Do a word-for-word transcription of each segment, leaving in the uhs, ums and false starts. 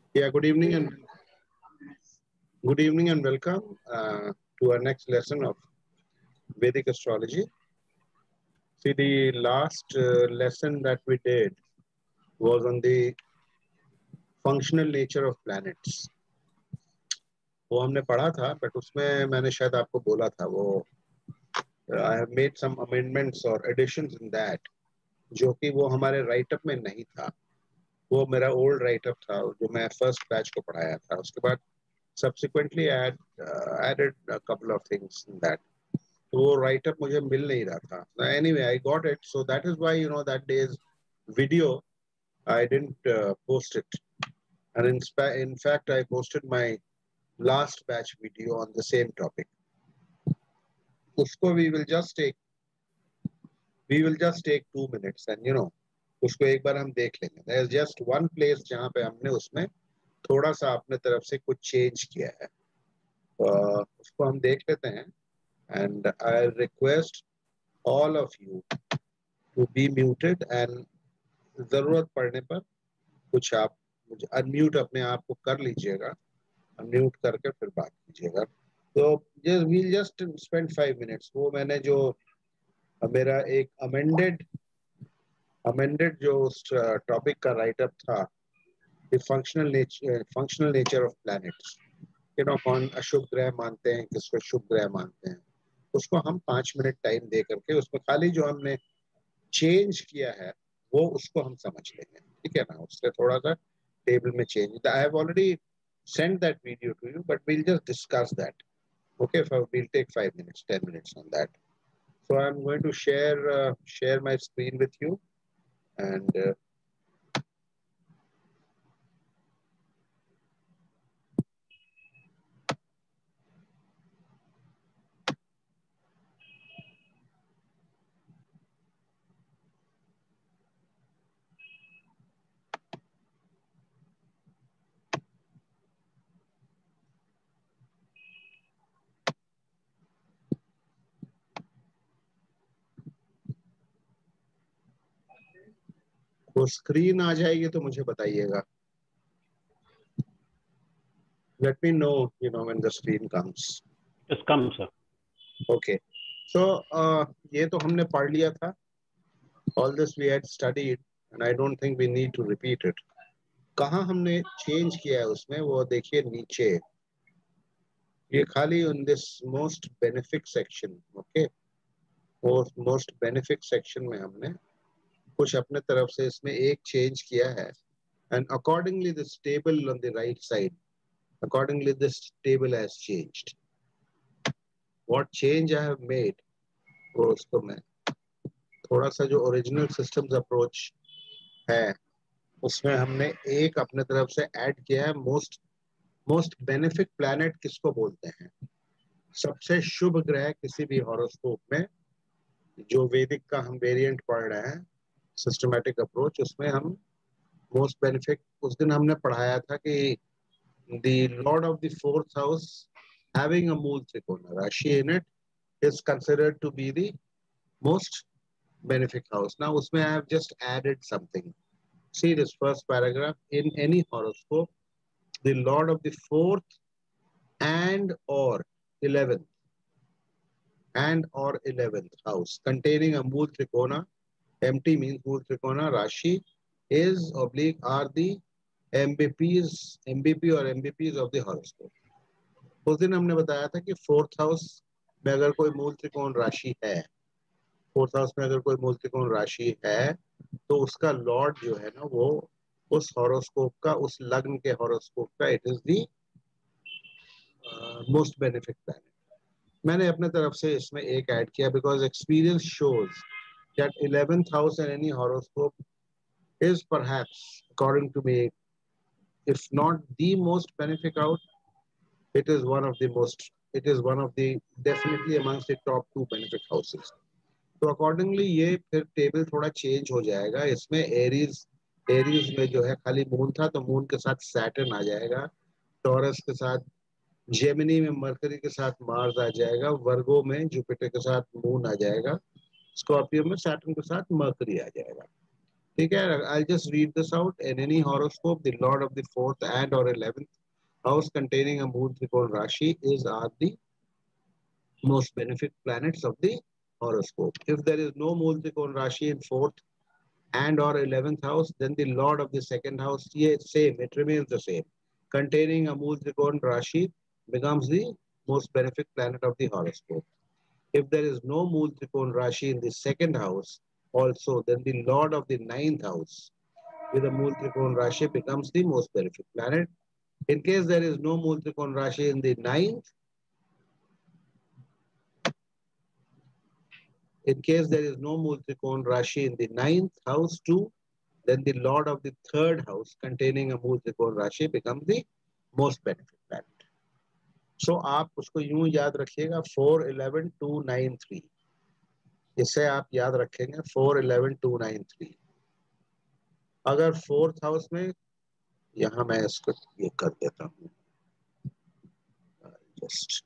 Yeah, good evening and good evening and welcome uh, to our next lesson of Vedic astrology. See, the last uh, lesson that we did was on the functional nature of planets. वो हमने पढ़ा था, but उसमें मैंने शायद आपको बोला था वो I have made some amendments or additions in that, जो कि वो हमारे राइटअप में नहीं था. वो मेरा ओल्ड राइटअप था जो मैं फर्स्ट बैच को पढ़ाया था. उसके बाद subsequently I had uh, added a couple of things in that. तो वो राइटअप मुझे मिल नहीं रहा था. Anyway, I got it, so that is why you know that day's video I didn't uh, post it, and in, in fact I posted my last batch video on the same topic. उसको we will just take we will just take two minutes and you know उसको एक बार हम देख लेंगे. There is just one place जहाँ पे हमने उसमें थोड़ा सा अपने तरफ से कुछ चेंज किया है. uh, उसको हम देख लेते हैं. And I request all of you to be muted and जरूरत पड़ने पर कुछ आप मुझे अनम्यूट अपने आप को कर लीजिएगा. अनम्यूट करके फिर बात कीजिएगा. तो just we'll just spend five minutes. वो मैंने जो मेरा एक amended amended जो उस टॉपिक का राइटअप था, the functional nature functional nature of planets. You know, कौन अशुभ ग्रह मानते हैं, किसको शुभ ग्रह मानते हैं, उसको हम पांच मिनट टाइम दे करके उसमें खाली जो हमने चेंज किया है वो उसको हम समझ लेंगे. ठीक है ना. उससे थोड़ा सा टेबल में change. I have already send that video to you, but we'll just discuss that. Okay, we'll take five minutes, ten minutes on that. So I'm going to share uh, share my screen with you, and uh, वो screen आ जाएगी तो मुझे बताइएगा. Let me know, you know, when the screen comes. It's come, sir. Okay. So, uh, ये तो हमने पढ़ लिया था. All this we had studied, and I don't think we need to repeat it. कहाँ हमने change किया है उसमें वो देखिए नीचे. ये खाली in this most benefic section, okay? वो most benefic section में हमने कुछ अपने तरफ से इसमें एक change किया है. And accordingly, this table on the right side, accordingly this table has changed. What change I have made, वो उसको मैं थोड़ा सा जो original systems approach है उसमें हमने एक अपने तरफ से ऐड किया है. मोस्ट मोस्ट बेनिफिक प्लैनेट किसको बोलते हैं? सबसे शुभ ग्रह किसी भी हॉरोस्कोप में जो वैदिक का हम वेरिएंट पढ़ रहे हैं, सिस्टमैटिक अप्रोच, उसमें हम मोस्ट बेनिफिक उस दिन हमने पढ़ाया था कि the lord of the fourth house having a मूल त्रिकोण राशि in it is considered to be the most benefic house. Now उसमें I have just added something. See this first paragraph. In any horoscope, the lord of the fourth and or eleventh and or eleventh house containing a mool trikona, empty means mool trikona, rashi is oblique are the M B Ps, M B P or M B Ps of the horoscope. उस दिन हमने बताया था कि fourth house में अगर कोई मूल त्रिकोण राशि है, फोर्थ हाउस में अगर कोई मूल त्रिकोण राशि है तो उसका लॉर्ड जो है ना वो उस हॉरोस्कोप का, उस लग्न के हॉरोस्कोप का it is the most benefic planet. मैंने अपने तरफ से इसमें एक ऐड किया because experience shows that eleventh house in any horoscope is perhaps according to me if not the most benefic out, it is one of the most, it is one of the definitely amongst the top two benefic houses. तो accordingly ये फिर table थोड़ा change हो जाएगा. इसमें Aries Aries में जो है खाली मून था तो मून के साथ सैटर्न आ जाएगा. टॉरस के साथ जेमिनी में मरकरी के साथ मार्स आ जाएगा. वर्गो में जुपिटर के साथ मून आ जाएगा. स्कॉर्पियो में सैटर्न के साथ मरकरी आ जाएगा. ठीक है, I'll just read this out. In any horoscope, the lord of the fourth and or eleventh house containing a moon trikon Rashi is are the most benefic planets of the horoscope. If there is no moon trikon Rashi in fourth and or eleventh house, then the lord of the second house, yeah, same, it remains the same. Containing a moon trikon Rashi becomes the most benefic planet of the horoscope. If there is no moon trikon Rashi in the second house also, then the lord of the ninth house with a moon trikon Rashi becomes the most benefic planet. In case there is no moon trikon Rashi in the ninth, in case there is no moon trikon Rashi in the ninth house too, then the lord of the third house containing a moon trikon Rashi becomes the most benefic planet. So आप उसको यूं याद रखिएगा four eleven two nine three, इसे आप याद रखेंगे four eleven two nine three. अगर फोर्थ हाउस में, यहाँ मैं इसको ये कर देता हूँ just.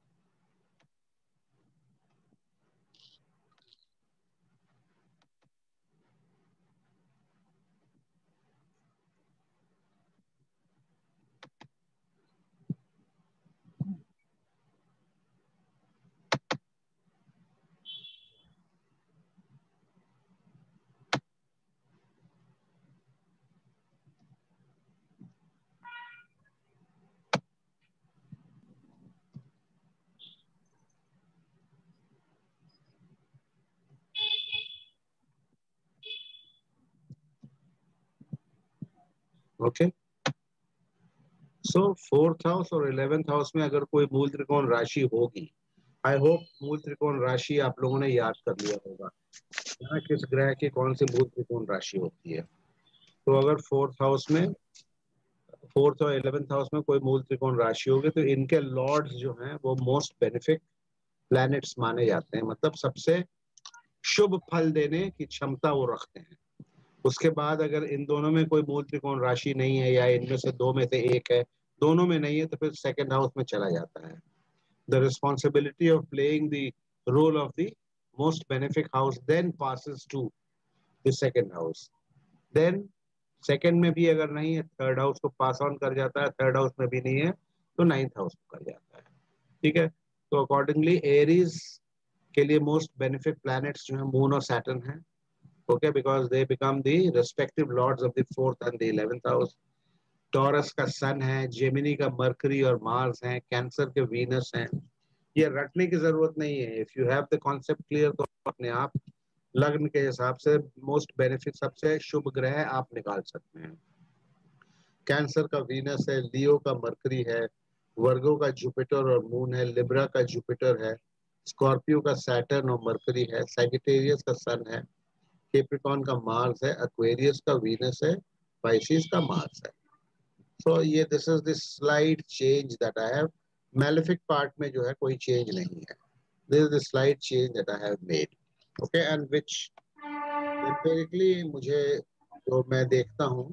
Okay, so fourth house और इलेवेंथ हाउस में अगर कोई मूल त्रिकोण राशि होगी, आई होप मूल त्रिकोण राशि आप लोगों ने याद कर लिया होगा, यहाँ किस ग्रह की कौन सी मूल त्रिकोण राशि होती है. तो अगर फोर्थ हाउस में, फोर्थ और इलेवेंथ हाउस में कोई मूल त्रिकोण राशि होगी तो इनके लॉर्ड्स जो हैं वो मोस्ट बेनिफिक प्लैनेट्स माने जाते हैं, मतलब सबसे शुभ फल देने की क्षमता वो रखते हैं. उसके बाद अगर इन दोनों में कोई मूल त्रिकोण राशि नहीं है या इनमें से दो में से एक है, दोनों में नहीं है, तो फिर सेकंड हाउस में चला जाता है. The responsibility of playing the role of the most benefic house then passes to the second house. Then second में भी अगर नहीं है, थर्ड हाउस को पास ऑन कर जाता है, थर्ड हाउस में भी नहीं है तो नाइन्थ हाउस को कर जाता है. ठीक है, तो अकॉर्डिंगली एरीज के लिए मोस्ट बेनिफिक प्लैनेट्स जो है मून और सैटर्न है. Okay, because they become the respective lords of the fourth and the eleventh house. Taurus का सन है, जेमिनी का मरकरी और मार्स है, कैंसर के वीनस हैं. ये रटने की जरूरत नहीं है. If you have the concept clear तो अपने आप लग्न के हिसाब से मोस्ट बेनिफिट सबसे शुभ ग्रह आप निकाल सकते हैं. कैंसर का वीनस है, लियो का मरकरी है, वर्गो का जुपिटर और मून है, लिब्रा का जुपिटर है, स्कॉर्पियो का सैटर्न और मरकरी है, सैजिटेरियस का सन है, कैप्रिकॉर्न का मार्स है, एक्वेरियस का वीनस है, पाइसिस का मार्स है. सो ये this is the slide change that I have. Malefic part में जो है कोई चेंज नहीं है. This is the slide change that I have made. Okay, and which empirically मुझे जो मैं देखता हूँ,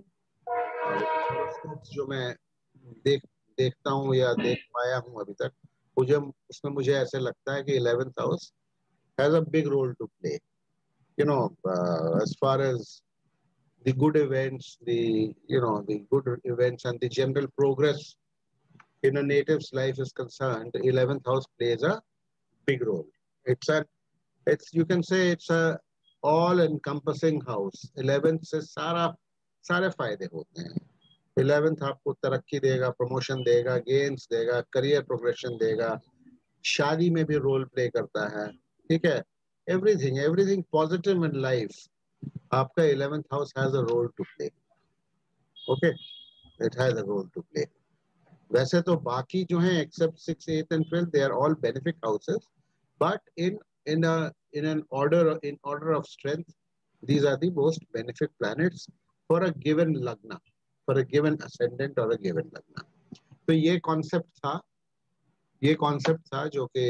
जो मैं देख देखता हूँ या देख पाया हूँ अभी तक, मुझे उसमें मुझे ऐसे लगता है कि eleventh house has a big role to play. You know, as far as the good events, the you know the good events and the general progress in a native's life is concerned, the eleventh house plays a big role. It's a, it's you can say it's a all-encompassing house. eleventh से सारा सारे फायदे होते हैं. eleventh आपको तरक्की देगा, promotion देगा, गेन्स देगा, करियर प्रोग्रेशन देगा, शादी में भी रोल प्ले करता है. ठीक है, everything everything positive in life आपका eleventh house has a role to play. Okay, it has a role to play. वैसे तो बाकी जो हैं except six eight and twelve they are all benefic houses, but in in in an order in order of strength these are the most benefic planets for a given lagna, for a given ascendant or a given lagna. तो ये concept था, ये concept था जो कि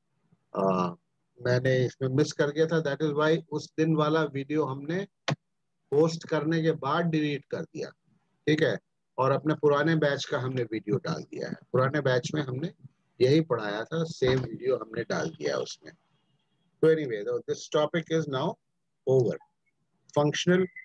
मैंने इसमें miss कर गया था. दैट इज वाई उस दिन वाला वीडियो हमने पोस्ट करने के बाद डिलीट कर दिया. ठीक है, और अपने पुराने बैच का हमने वीडियो डाल दिया है. पुराने बैच में हमने यही पढ़ाया था, सेम वीडियो हमने डाल दिया उसमें. तो anyway, this topic is now over. Functional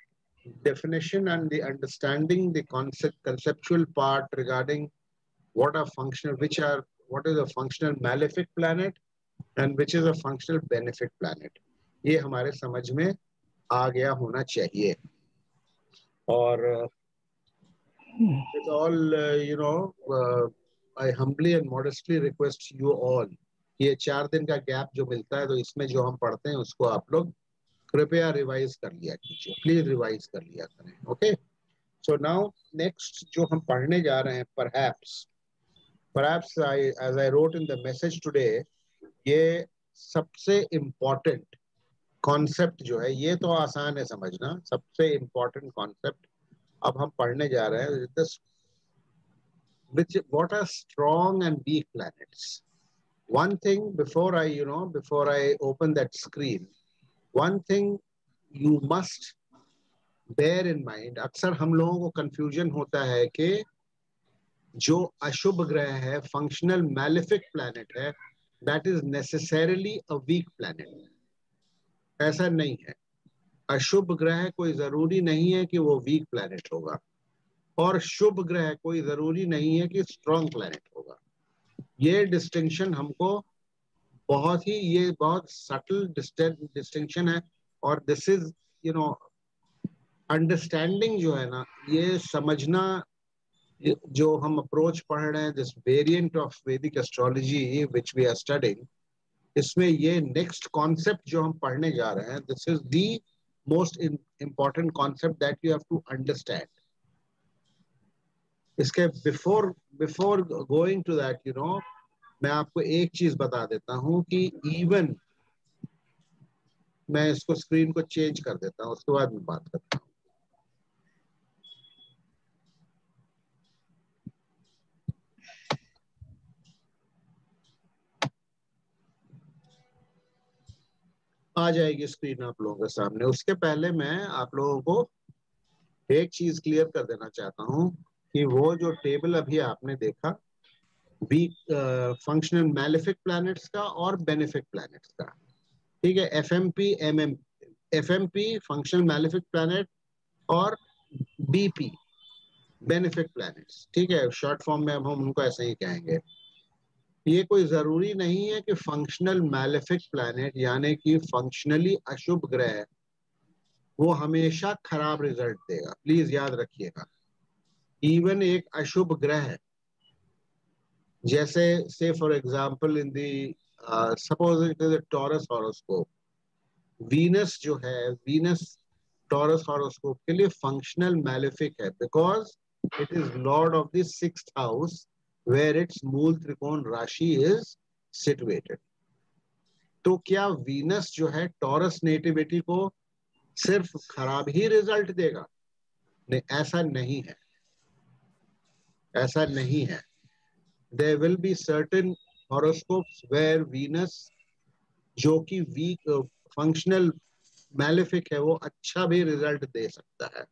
definition and the understanding the concept conceptual part regarding what are functional, which are what is a functional malefic planet and which is a functional benefic planet, ये हमारे समझ में आ गया होना चाहिए. और uh, with all uh, you know uh, I humbly and modestly request you all, ये चार दिन का गैप जो मिलता है तो इसमें जो हम पढ़ते हैं उसको आप लोग कृपया रिवाइज कर लिया कीजिए, प्लीज रिवाइज कर लिया करें. ओके, सो नाउ नेक्स्ट जो हम पढ़ने जा रहे हैं, perhaps perhaps I as I wrote in the message today, ये सबसे इम्पोर्टेंट कॉन्सेप्ट जो है, ये तो आसान है समझना, सबसे इम्पोर्टेंट कॉन्सेप्ट अब हम पढ़ने जा रहे हैं, this which what are strong and weak planets. One thing before I you know before I open that screen, one thing you must bear in mind, अक्सर हम लोगों को कंफ्यूजन होता है कि जो अशुभ ग्रह है, फंक्शनल मैलेफिक प्लैनेट है, that is necessarily a weak planet. ऐसा नहीं है. अशुभ ग्रह कोई जरूरी नहीं है कि वो वीक प्लैनेट होगा, और शुभ ग्रह कोई जरूरी नहीं है कि स्ट्रॉन्ग प्लैनेट होगा. ये डिस्टिंक्शन हमको बहुत ही ये बहुत सटल डिस्टिंक्शन है, और this is you know understanding जो है ना, ये समझना, जो हम अप्रोच पढ़ रहे हैं, this variant of Vedic astrology which we are studying, इसमें ये नेक्स्ट कॉन्सेप्ट जो हम पढ़ने जा रहे हैं, this is the most important concept that you have to understand. इसके before before going to that you know मैं आपको एक चीज बता देता हूं कि इवन मैं इसको स्क्रीन को चेंज कर देता हूं, उसके बाद मैं बात करता हूं. आ जाएगी स्क्रीन आप लोगों के सामने. उसके पहले मैं आप लोगों को एक चीज क्लियर कर देना चाहता हूं कि वो जो टेबल अभी आपने देखा, वीक फंक्शनल मैलेफिक प्लैनेट्स का और बेनिफिक प्लैनेट्स का, ठीक है, F M P M M F M P functional malefic planet और बी पी बेनिफिक प्लैनेट्स, ठीक है, शॉर्ट फॉर्म में हम उनको ऐसे ही कहेंगे. ये कोई जरूरी नहीं है कि फंक्शनल मैलेफिक प्लैनेट यानी कि फंक्शनली अशुभ ग्रह वो हमेशा खराब रिजल्ट देगा. प्लीज याद रखिएगा, इवन एक अशुभ ग्रह जैसे से for example in the suppose it is a Taurus horoscope, Venus जो है, वीनस टॉरस हॉरोस्कोप के लिए फंक्शनल मैलेफिक है because it is lord of the sixth house where it's मूल त्रिकोण राशि इज सिचुएटेड. तो क्या वीनस जो है टॉरस नेटिविटी को सिर्फ खराब ही रिजल्ट देगा? नहीं, ऐसा नहीं है, ऐसा नहीं है. There will be certain horoscopes where Venus जो कि वीक फंक्शनल मैलेफिक है वो अच्छा भी रिजल्ट दे सकता है,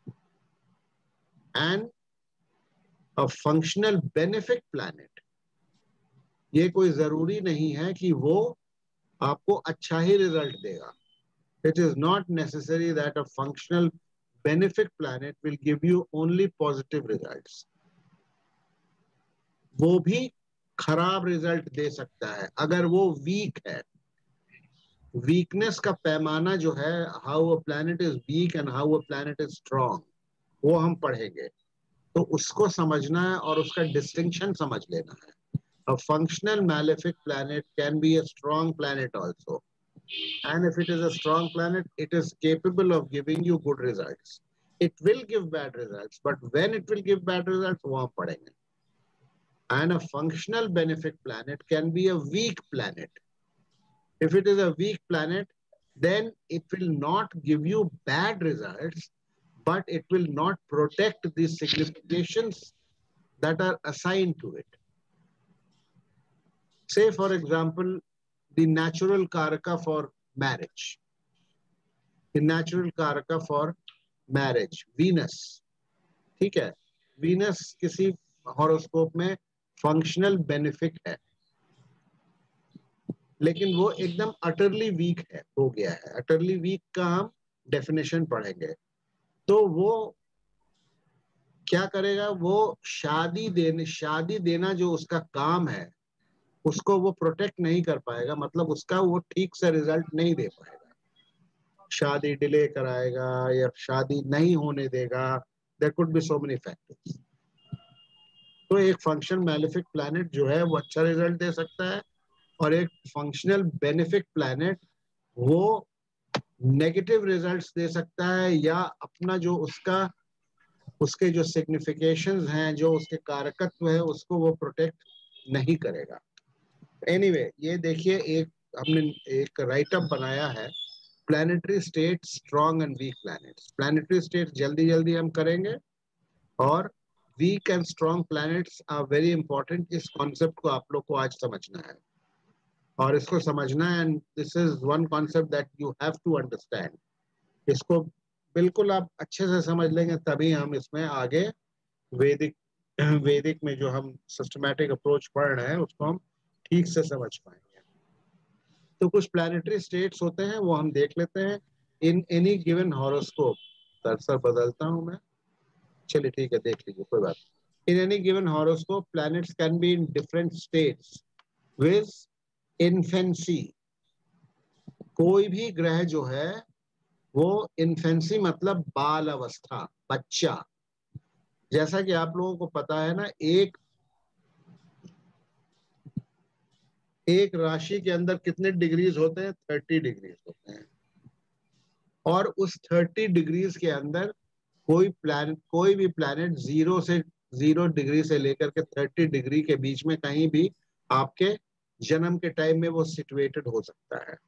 and a functional benefic planet ये कोई जरूरी नहीं है कि वो आपको अच्छा ही रिजल्ट देगा. It is not necessary that a functional benefic planet will give you only positive results. वो भी खराब रिजल्ट दे सकता है अगर वो वीक है. वीकनेस का पैमाना जो है, how a planet is weak and how a planet is strong, वो हम पढ़ेंगे. तो उसको समझना है और उसका डिस्टिंक्शन समझ लेना है. A functional malefic planet can be a strong planet also, and if it is a strong planet, it is capable of giving you good results. It will give bad results, but when it will give bad results, वो हम पढ़ेंगे. And a functional benefic planet can be a weak planet. If it is a weak planet, then it will not give you bad results, but it will not protect the significations that are assigned to it. Say, for example, the natural karaka for marriage. The natural karaka for marriage, Venus. ठीक है, Venus किसी horoscope में functional benefic है, लेकिन वो एकदम utterly week है, हो गया है. अटरली वीक का हम डेफिनेशन पढ़ेंगे. तो वो क्या करेगा, वो शादी देने शादी देना जो उसका काम है उसको वो प्रोटेक्ट नहीं कर पाएगा, मतलब उसका वो ठीक से रिजल्ट नहीं दे पाएगा, शादी डिले कराएगा या शादी नहीं होने देगा। There could be so many factors. तो एक फंक्शन मैलेफिक प्लैनेट जो है वो अच्छा रिजल्ट दे सकता है, और एक फंक्शनल बेनिफिक प्लैनेट वो नेगेटिव रिजल्ट्स दे सकता है, या अपना जो उसका उसके जो सिग्निफिकेशंस हैं, जो उसके कारकत्व है, उसको वो प्रोटेक्ट नहीं करेगा। एनीवे anyway, ये देखिए, एक हमने एक राइटअप बनाया है, planetary state strong and weak planets. Planetary state जल्दी जल्दी हम करेंगे, और weak and strong planets are very important. इस कॉन्सेप्ट को आप लोग को आज समझना है, और इसको समझना है, and this is one concept that you have to understand. इसको बिल्कुल आप अच्छे से समझ लेंगे, तभी हम इसमें आगे वैदिक वैदिक में जो हम सिस्टमैटिक अप्रोच पढ़ रहे हैं उसको हम ठीक से समझ पाएंगे। तो कुछ प्लैनेटरी स्टेट्स होते हैं, वो हम देख लेते हैं। In any given horoscope, cursor बदलता हूं मैं, चलिए ठीक है, देख लीजिए, कोई बात। In any given horoscope planets can be in different states with infancy. कोई भी ग्रह जो है वो इन्फेंसी मतलब बाल अवस्था, बच्चा। जैसा कि आप लोगों को पता है ना, एक एक राशि के अंदर कितने डिग्रीज होते हैं? थर्टी डिग्रीज होते हैं। और उस थर्टी डिग्रीज के अंदर कोई प्लैनेट कोई भी प्लैनेट जीरो से जीरो डिग्री से लेकर के थर्टी डिग्री के बीच में कहीं भी आपके जन्म के टाइम में वो सिचुएटेड हो सकता है।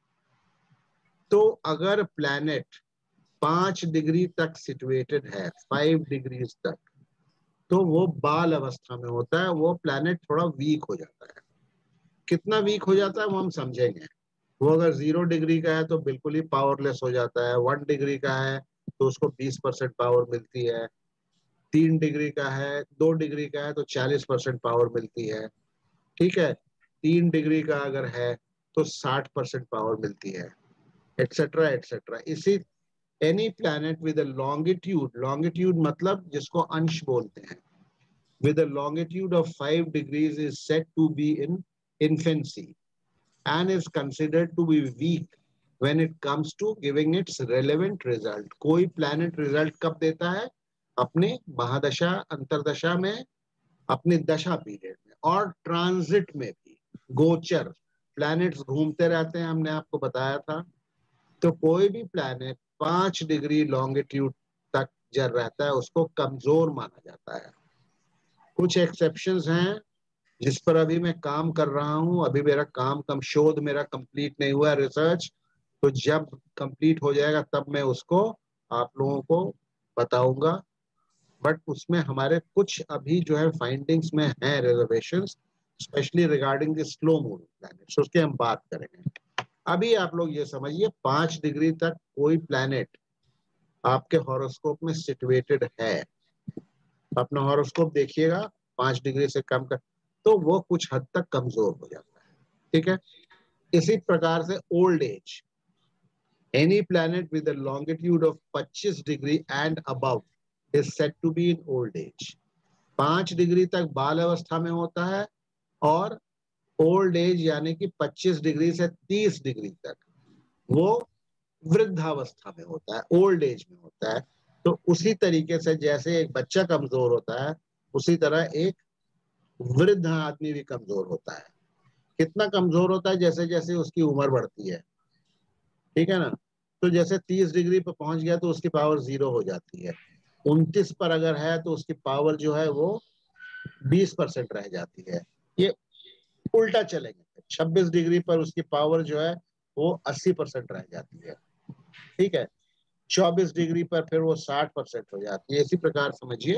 तो अगर प्लैनेट पांच डिग्री तक सिचुएटेड है, फाइव डिग्रीज तक, तो वो बाल अवस्था में होता है, वो प्लैनेट थोड़ा वीक हो जाता है। कितना वीक हो जाता है वो हम समझेंगे। वो अगर जीरो डिग्री का है तो बिल्कुल ही पावरलेस हो जाता है, वन डिग्री का है तो उसको बीस परसेंट पावर मिलती है, तीन डिग्री का है, दो डिग्री का है तो चालीस परसेंट पावर मिलती है, ठीक है, तीन डिग्री का अगर है तो साठ परसेंट पावर मिलती है, एटसेट्रा एटसेट्रा। इसी any planet with a longitude, longitude मतलब जिसको अंश बोलते हैं, with a longitude of five degrees is said to be in infancy and is considered to be weak when it comes to giving its relevant result. कोई planet result कब देता है? अपने महादशा, अंतरदशा में, अपने दशा पीरियड में, और ट्रांजिट में भी। गोचर, प्लैनेट्स घूमते रहते हैं, हमने आपको बताया था। तो कोई भी प्लैनेट पांच डिग्री लॉन्गिट्यूड तक जल रहता है उसको कमजोर माना जाता है। कुछ एक्सेप्शंस हैं जिस पर अभी मैं काम कर रहा हूं, अभी मेरा काम कम शोध मेरा कंप्लीट नहीं हुआ, रिसर्च, तो जब कंप्लीट हो जाएगा तब मैं उसको आप लोगों को बताऊंगा। बट उसमें हमारे कुछ अभी जो है फाइंडिंग्स में है reservations, especially regarding the slow moving planets, उसके हम बात करेंगे। अभी आप लोग ये समझिए, पांच डिग्री तक कोई प्लैनेट आपके हॉरोस्कोप में सिचुएटेड है, अपना हॉरोस्कोप देखिएगा, पांच डिग्री से कम कर तो वो कुछ हद तक कमजोर हो जाता है, ठीक है। इसी प्रकार से old age, any planet with a longitude of पच्चीस degree and above is said to be in old age. पांच डिग्री तक बाल अवस्था में होता है, और ओल्ड एज यानी कि पच्चीस डिग्री से तीस डिग्री तक वो वृद्धावस्था में होता है, ओल्ड एज में होता है। तो उसी तरीके से जैसे एक बच्चा कमजोर होता है, उसी तरह एक वृद्ध आदमी भी कमजोर होता है। कितना कमजोर होता है? जैसे जैसे उसकी उम्र बढ़ती है, ठीक है ना। तो जैसे तीस डिग्री पर पहुंच गया तो उसकी पावर जीरो हो जाती है, उनतीस पर अगर है तो उसकी पावर जो है वो बीस परसेंट रह जाती है। ये उल्टा चलेंगे, छब्बीस डिग्री पर उसकी पावर जो है वो अस्सी परसेंट रह जाती है, ठीक है। चौबीस डिग्री पर फिर वो साठ परसेंट हो जाती है। इसी प्रकार समझिए,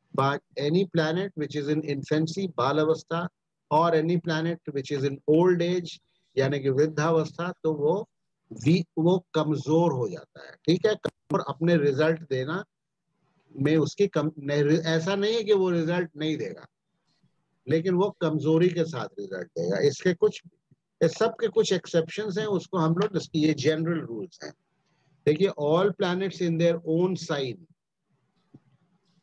any planet which is in infancy, बाल अवस्था, और any planet which is in old age यानी कि वृद्धावस्था, तो वो वी वो कमजोर हो जाता है, ठीक है। और अपने रिजल्ट देना में उसकी कम नहीं, ऐसा नहीं है कि वो रिजल्ट नहीं देगा, लेकिन वो कमजोरी के साथ रिजल्ट देगा। इसके कुछ, इस सब के कुछ एक्सेप्शंस हैं, उसको हम लोग, ये जनरल रूल्स हैं। देखिए, all planets in their own sign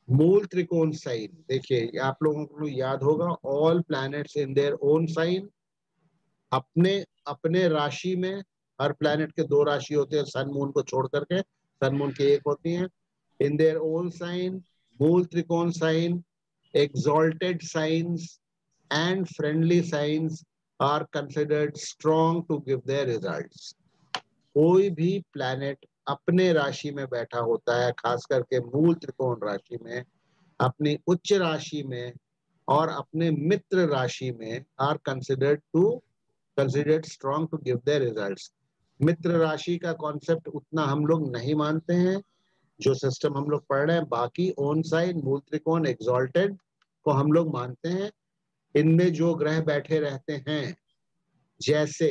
मूल त्रिकोण साइन, देखिए आप लोगों को याद होगा, all planets in their own sign, अपने अपने राशि में। हर प्लैनेट के दो राशि होते हैं सन मून को छोड़ करके, सन मून की एक होती है। इन देयर ओन साइन, मूल त्रिकोण sign, exalted signs and friendly signs are considered strong to give their results. कोई भी प्लैनेट अपने राशि में बैठा होता है, खास करके मूल त्रिकोण राशि में, अपनी उच्च राशि में और अपने मित्र राशि में, are considered to considered strong to give their results. मित्र राशि का कॉन्सेप्ट उतना हम लोग नहीं मानते हैं, जो सिस्टम हम लोग पढ़ रहे हैं। बाकी ओन साइन, मूल त्रिकोण, एग्जॉल्टेड को हम लोग मानते हैं। इनमें जो ग्रह बैठे रहते हैं, जैसे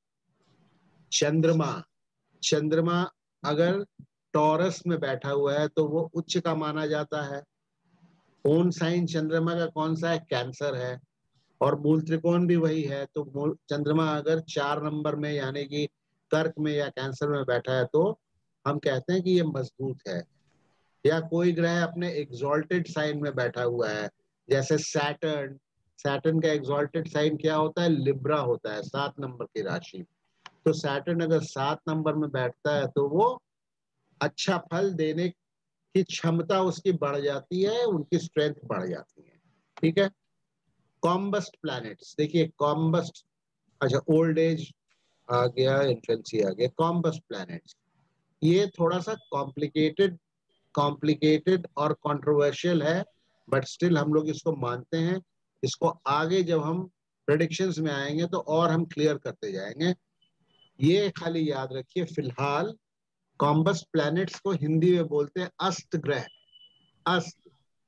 चंद्रमा, चंद्रमा अगर टॉरस में बैठा हुआ है तो वो उच्च का माना जाता है। ओन साइन चंद्रमा का कौन सा है? कैंसर है। और मूल त्रिकोण भी वही है। तो मूल चंद्रमा अगर चार नंबर में यानी कि कर्क में या कैंसर में बैठा है तो हम कहते हैं कि ये मजबूत है। या कोई ग्रह अपने एग्जॉल्टेड साइन में बैठा हुआ है, जैसे सैटर्न। सैटर्न का एग्जॉल्टेड साइन क्या होता है? लिब्रा होता है, सात नंबर की राशि। तो सैटर्न अगर सात नंबर में बैठता है तो वो अच्छा फल देने की क्षमता उसकी बढ़ जाती है, उनकी स्ट्रेंथ बढ़ जाती है। ठीक है। कॉम्बस्ट प्लैनेट्स, देखिए कॉम्बस्ट, अच्छा ओल्ड एज आ गया, इन्फेंसी आ गया। कॉम्बस्ट प्लैनेट्स ये थोड़ा सा कॉम्प्लिकेटेड कॉम्प्लिकेटेड और कंट्रोवर्शियल है, बट स्टिल हम लोग इसको मानते हैं। इसको आगे जब हम प्रेडिक्शंस में आएंगे तो और हम क्लियर करते जाएंगे। ये खाली याद रखिए, फिलहाल कॉम्बस्ट प्लैनेट्स को हिंदी में बोलते हैं अस्त ग्रह। अस्त,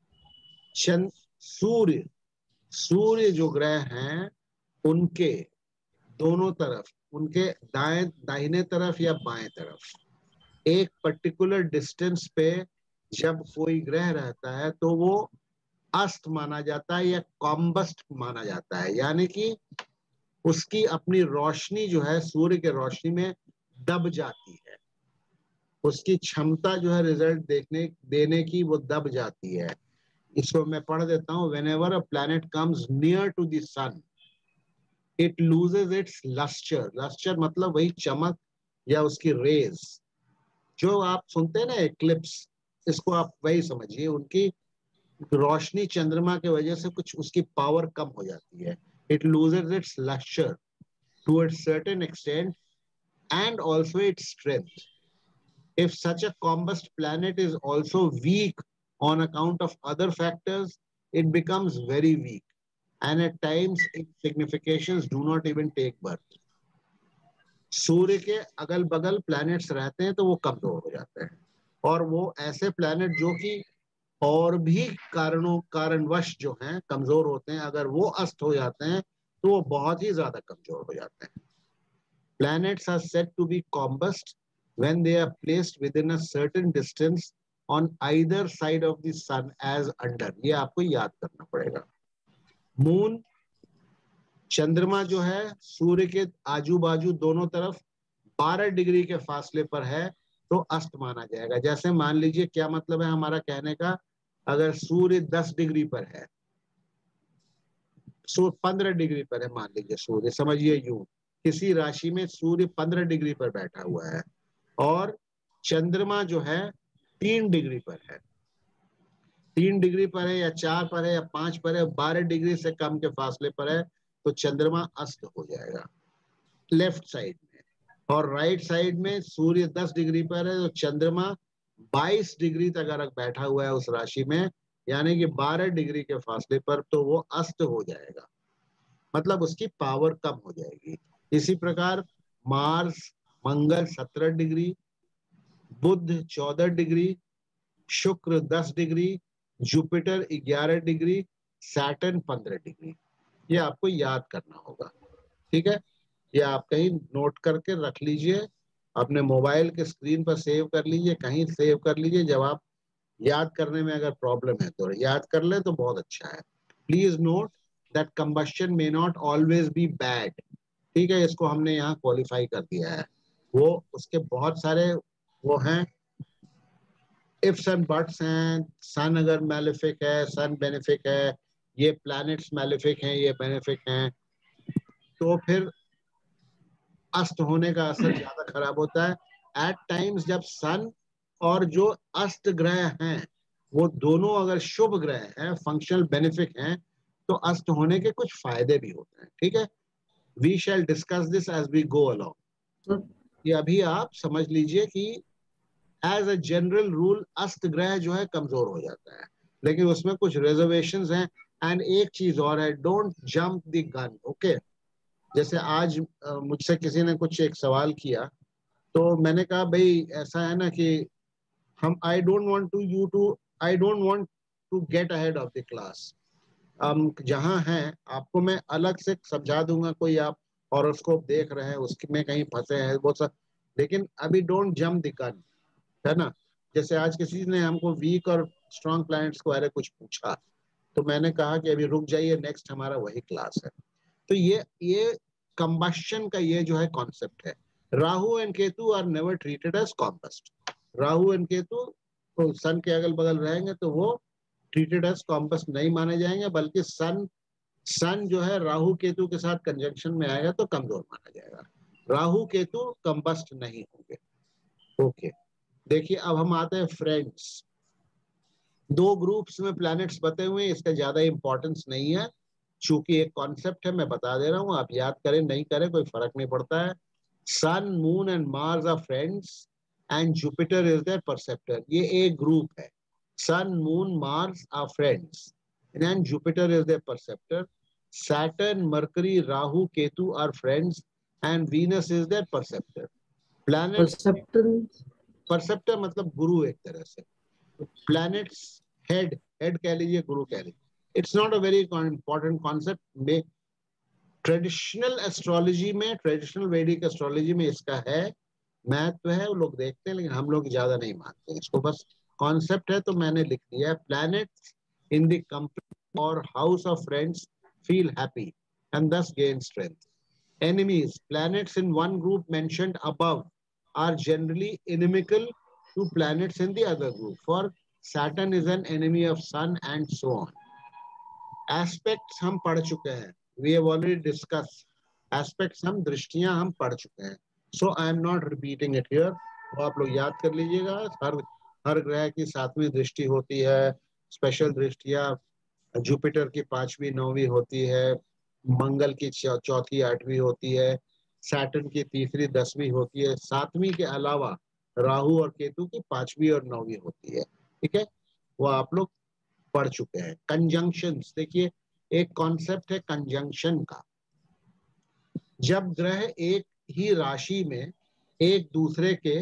चंद्र, सूर्य, सूर्य जो ग्रह हैं उनके दोनों तरफ, उनके दाएं दाहिने तरफ या बाएं तरफ एक पर्टिकुलर डिस्टेंस पे जब कोई ग्रह रहता है तो वो अस्त माना जाता है या कॉम्बस्ट माना जाता है, यानी कि उसकी अपनी रोशनी जो है सूर्य के रोशनी में दब जाती है। उसकी क्षमता जो है रिजल्ट देखने देने की वो दब जाती है। इसको मैं पढ़ देता हूँ। Whenever a planet comes near to the sun it loses its lustre. Lustre मतलब वही चमक या उसकी रेज, जो आप सुनते हैं ना एक्लिप्स, इसको आप वही समझिए। उनकी रोशनी चंद्रमा की वजह से कुछ उसकी पावर कम हो जाती है। It loses its lustre to a certain extent and also its strength. If such a combust planet is also weak on account of other factors, it becomes very weak. And at times its significations do not even take birth. सूर्य के अगल बगल planets रहते हैं तो वो कमजोर हो जाते हैं, और वो ऐसे प्लैनेट जो कि और भी कारणों कारणवश जो हैं कमजोर होते हैं, अगर वो अस्त हो जाते हैं तो वो बहुत ही ज्यादा कमजोर हो जाते हैं। Planets are said to be combust when they are placed within a certain distance on either side of the sun as under। ये आपको याद करना पड़ेगा। मून, चंद्रमा जो है सूर्य के आजू बाजू दोनों तरफ बारह डिग्री के फासले पर है तो अस्त माना जाएगा। जैसे मान लीजिए, क्या मतलब है हमारा कहने का, अगर सूर्य दस डिग्री पर है, सूर्य पंद्रह डिग्री पर है, मान लीजिए सूर्य, समझिए यूं, किसी राशि में सूर्य पंद्रह डिग्री पर बैठा हुआ है और चंद्रमा जो है तीन डिग्री पर है, तीन डिग्री पर है या चार पर है या पांच पर है, बारह डिग्री से कम के फासले पर है, तो चंद्रमा अस्त हो जाएगा लेफ्ट साइड में। और राइट साइड में सूर्य दस डिग्री पर है तो चंद्रमा बाईस डिग्री तक अगर बैठा हुआ है उस राशि में, यानी कि बारह डिग्री के फासले पर, तो वो अस्त हो जाएगा, मतलब उसकी पावर कम हो जाएगी। इसी प्रकार मार्स, मंगल सत्रह डिग्री, बुध चौदह डिग्री, शुक्र दस डिग्री, जुपिटर ग्यारह डिग्री, सैटर्न पंद्रह डिग्री। ये आपको याद करना होगा। ठीक है, ये आप कहीं नोट करके रख लीजिए, अपने मोबाइल के स्क्रीन पर सेव कर लीजिए, कहीं सेव कर लीजिए। जब आप याद करने में अगर प्रॉब्लम है तो याद कर ले तो बहुत अच्छा है। Please note that combustion may not always be bad. ठीक है, इसको हमने यहाँ क्वालिफाई कर दिया है। वो उसके बहुत सारे वो हैं इफ्स एंड बट्स हैं, सन अगर मैलेफिक है, सन बेनिफिक है, ये प्लैनेट्स मैलेफिक हैं, ये बेनिफिक हैं, तो फिर अस्त होने का असर ज्यादा खराब होता है। एट टाइम्स जब सन और जो अस्त ग्रह हैं वो दोनों अगर शुभ ग्रह हैं, फंक्शनल बेनिफिक हैं, तो अस्त होने के कुछ फायदे भी होते हैं। ठीक है, we shall discuss this as we go along. ये अभी आप समझ लीजिए कि एज अ जनरल रूल अस्त ग्रह जो है कमजोर हो जाता है, लेकिन उसमें कुछ रिजर्वेशंस हैं। एंड एक चीज और है, don't jump the gun. Okay, जैसे आज मुझसे किसी ने कुछ एक सवाल किया, तो मैंने कहा भाई ऐसा है ना कि हम I don't want to you to I don't want to get ahead of the class. हम जहाँ हैं आपको मैं अलग से समझा दूंगा, कोई आप हॉरोस्कोप देख रहे हैं उसमें कहीं फंसे हैं बहुत सा, लेकिन अभी डोंट जंप द गन, है ना। जैसे आज किसी ने हमको वीक और स्ट्रॉन्ग प्लैनेट्स के बारे में कुछ पूछा, तो मैंने कहा कि अभी रुक जाइए, नेक्स्ट हमारा वही क्लास है। तो ये ये कंबस्शन का ये जो है कॉन्सेप्ट है। Rahu and Ketu are never treated as combust. Rahu and Ketu तो सन के अगल बगल रहेंगे तो वो ट्रीटेड एज कॉम्बस्ट नहीं माने जाएंगे, बल्कि सन सन जो है राहु केतु के साथ कंजंक्शन में आएगा तो कमजोर माना जाएगा। राहु केतु कंबस्ट नहीं होंगे। ओके, देखिए अब हम आते हैं फ्रेंड्स। दो ग्रुप्स में प्लैनेट्स बते हुए हैं, इसका ज्यादा इंपॉर्टेंस नहीं है, चूंकि एक कॉन्सेप्ट है मैं बता दे रहा हूं, आप याद करें नहीं करें कोई फर्क नहीं पड़ता है। Sun moon and Mars are friends and Jupiter is their preceptor. ये एक ग्रुप है। Sun moon Mars are friends and Jupiter is their preceptor. Saturn Mercury Rahu Ketu are friends and Venus is their preceptor. Planets preceptor preceptor मतलब गुरु एक तरह से। Planets head head कह लीजिए, गुरु कह लीजिए। It's not a very important concept में ट्रेडिशनल एस्ट्रोलॉजी में, ट्रेडिशनल वैदिक एस्ट्रोलॉजी में इसका है महत्व है, वो लोग देखते हैं, लेकिन हम लोग ज्यादा नहीं मानते हैं इसको। बस कॉन्सेप्ट है तो मैंने लिख दिया है। प्लैनेट्स इन द कंपनी और house of friends feel happy and thus gain strength. Enemies, planets in one group mentioned above are generally inimical to planets in the other group. For Saturn is an enemy of Sun and so on. Aspects हम पढ़ चुके हैं, we have already discussed. Aspects हम दृष्टियां हम पढ़ चुके हैं, so I am not repeating it here. तो आप लोग याद कर लीजिएगा, हर हर ग्रह की सातवीं दृष्टि होती है, स्पेशल दृष्टियां जुपिटर की पांचवी नौवीं होती है, मंगल की चौथी आठवीं होती है, सैटर्न की तीसरी दसवीं होती है, सातवीं के अलावा राहु और केतु की पांचवी और नौवीं होती है। ठीक है, वो आप लोग पढ़ चुके हैं। कंजंक्शंस देखिए, एक कॉन्सेप्ट है कंजंक्शन का। जब ग्रह एक ही राशि में एक दूसरे के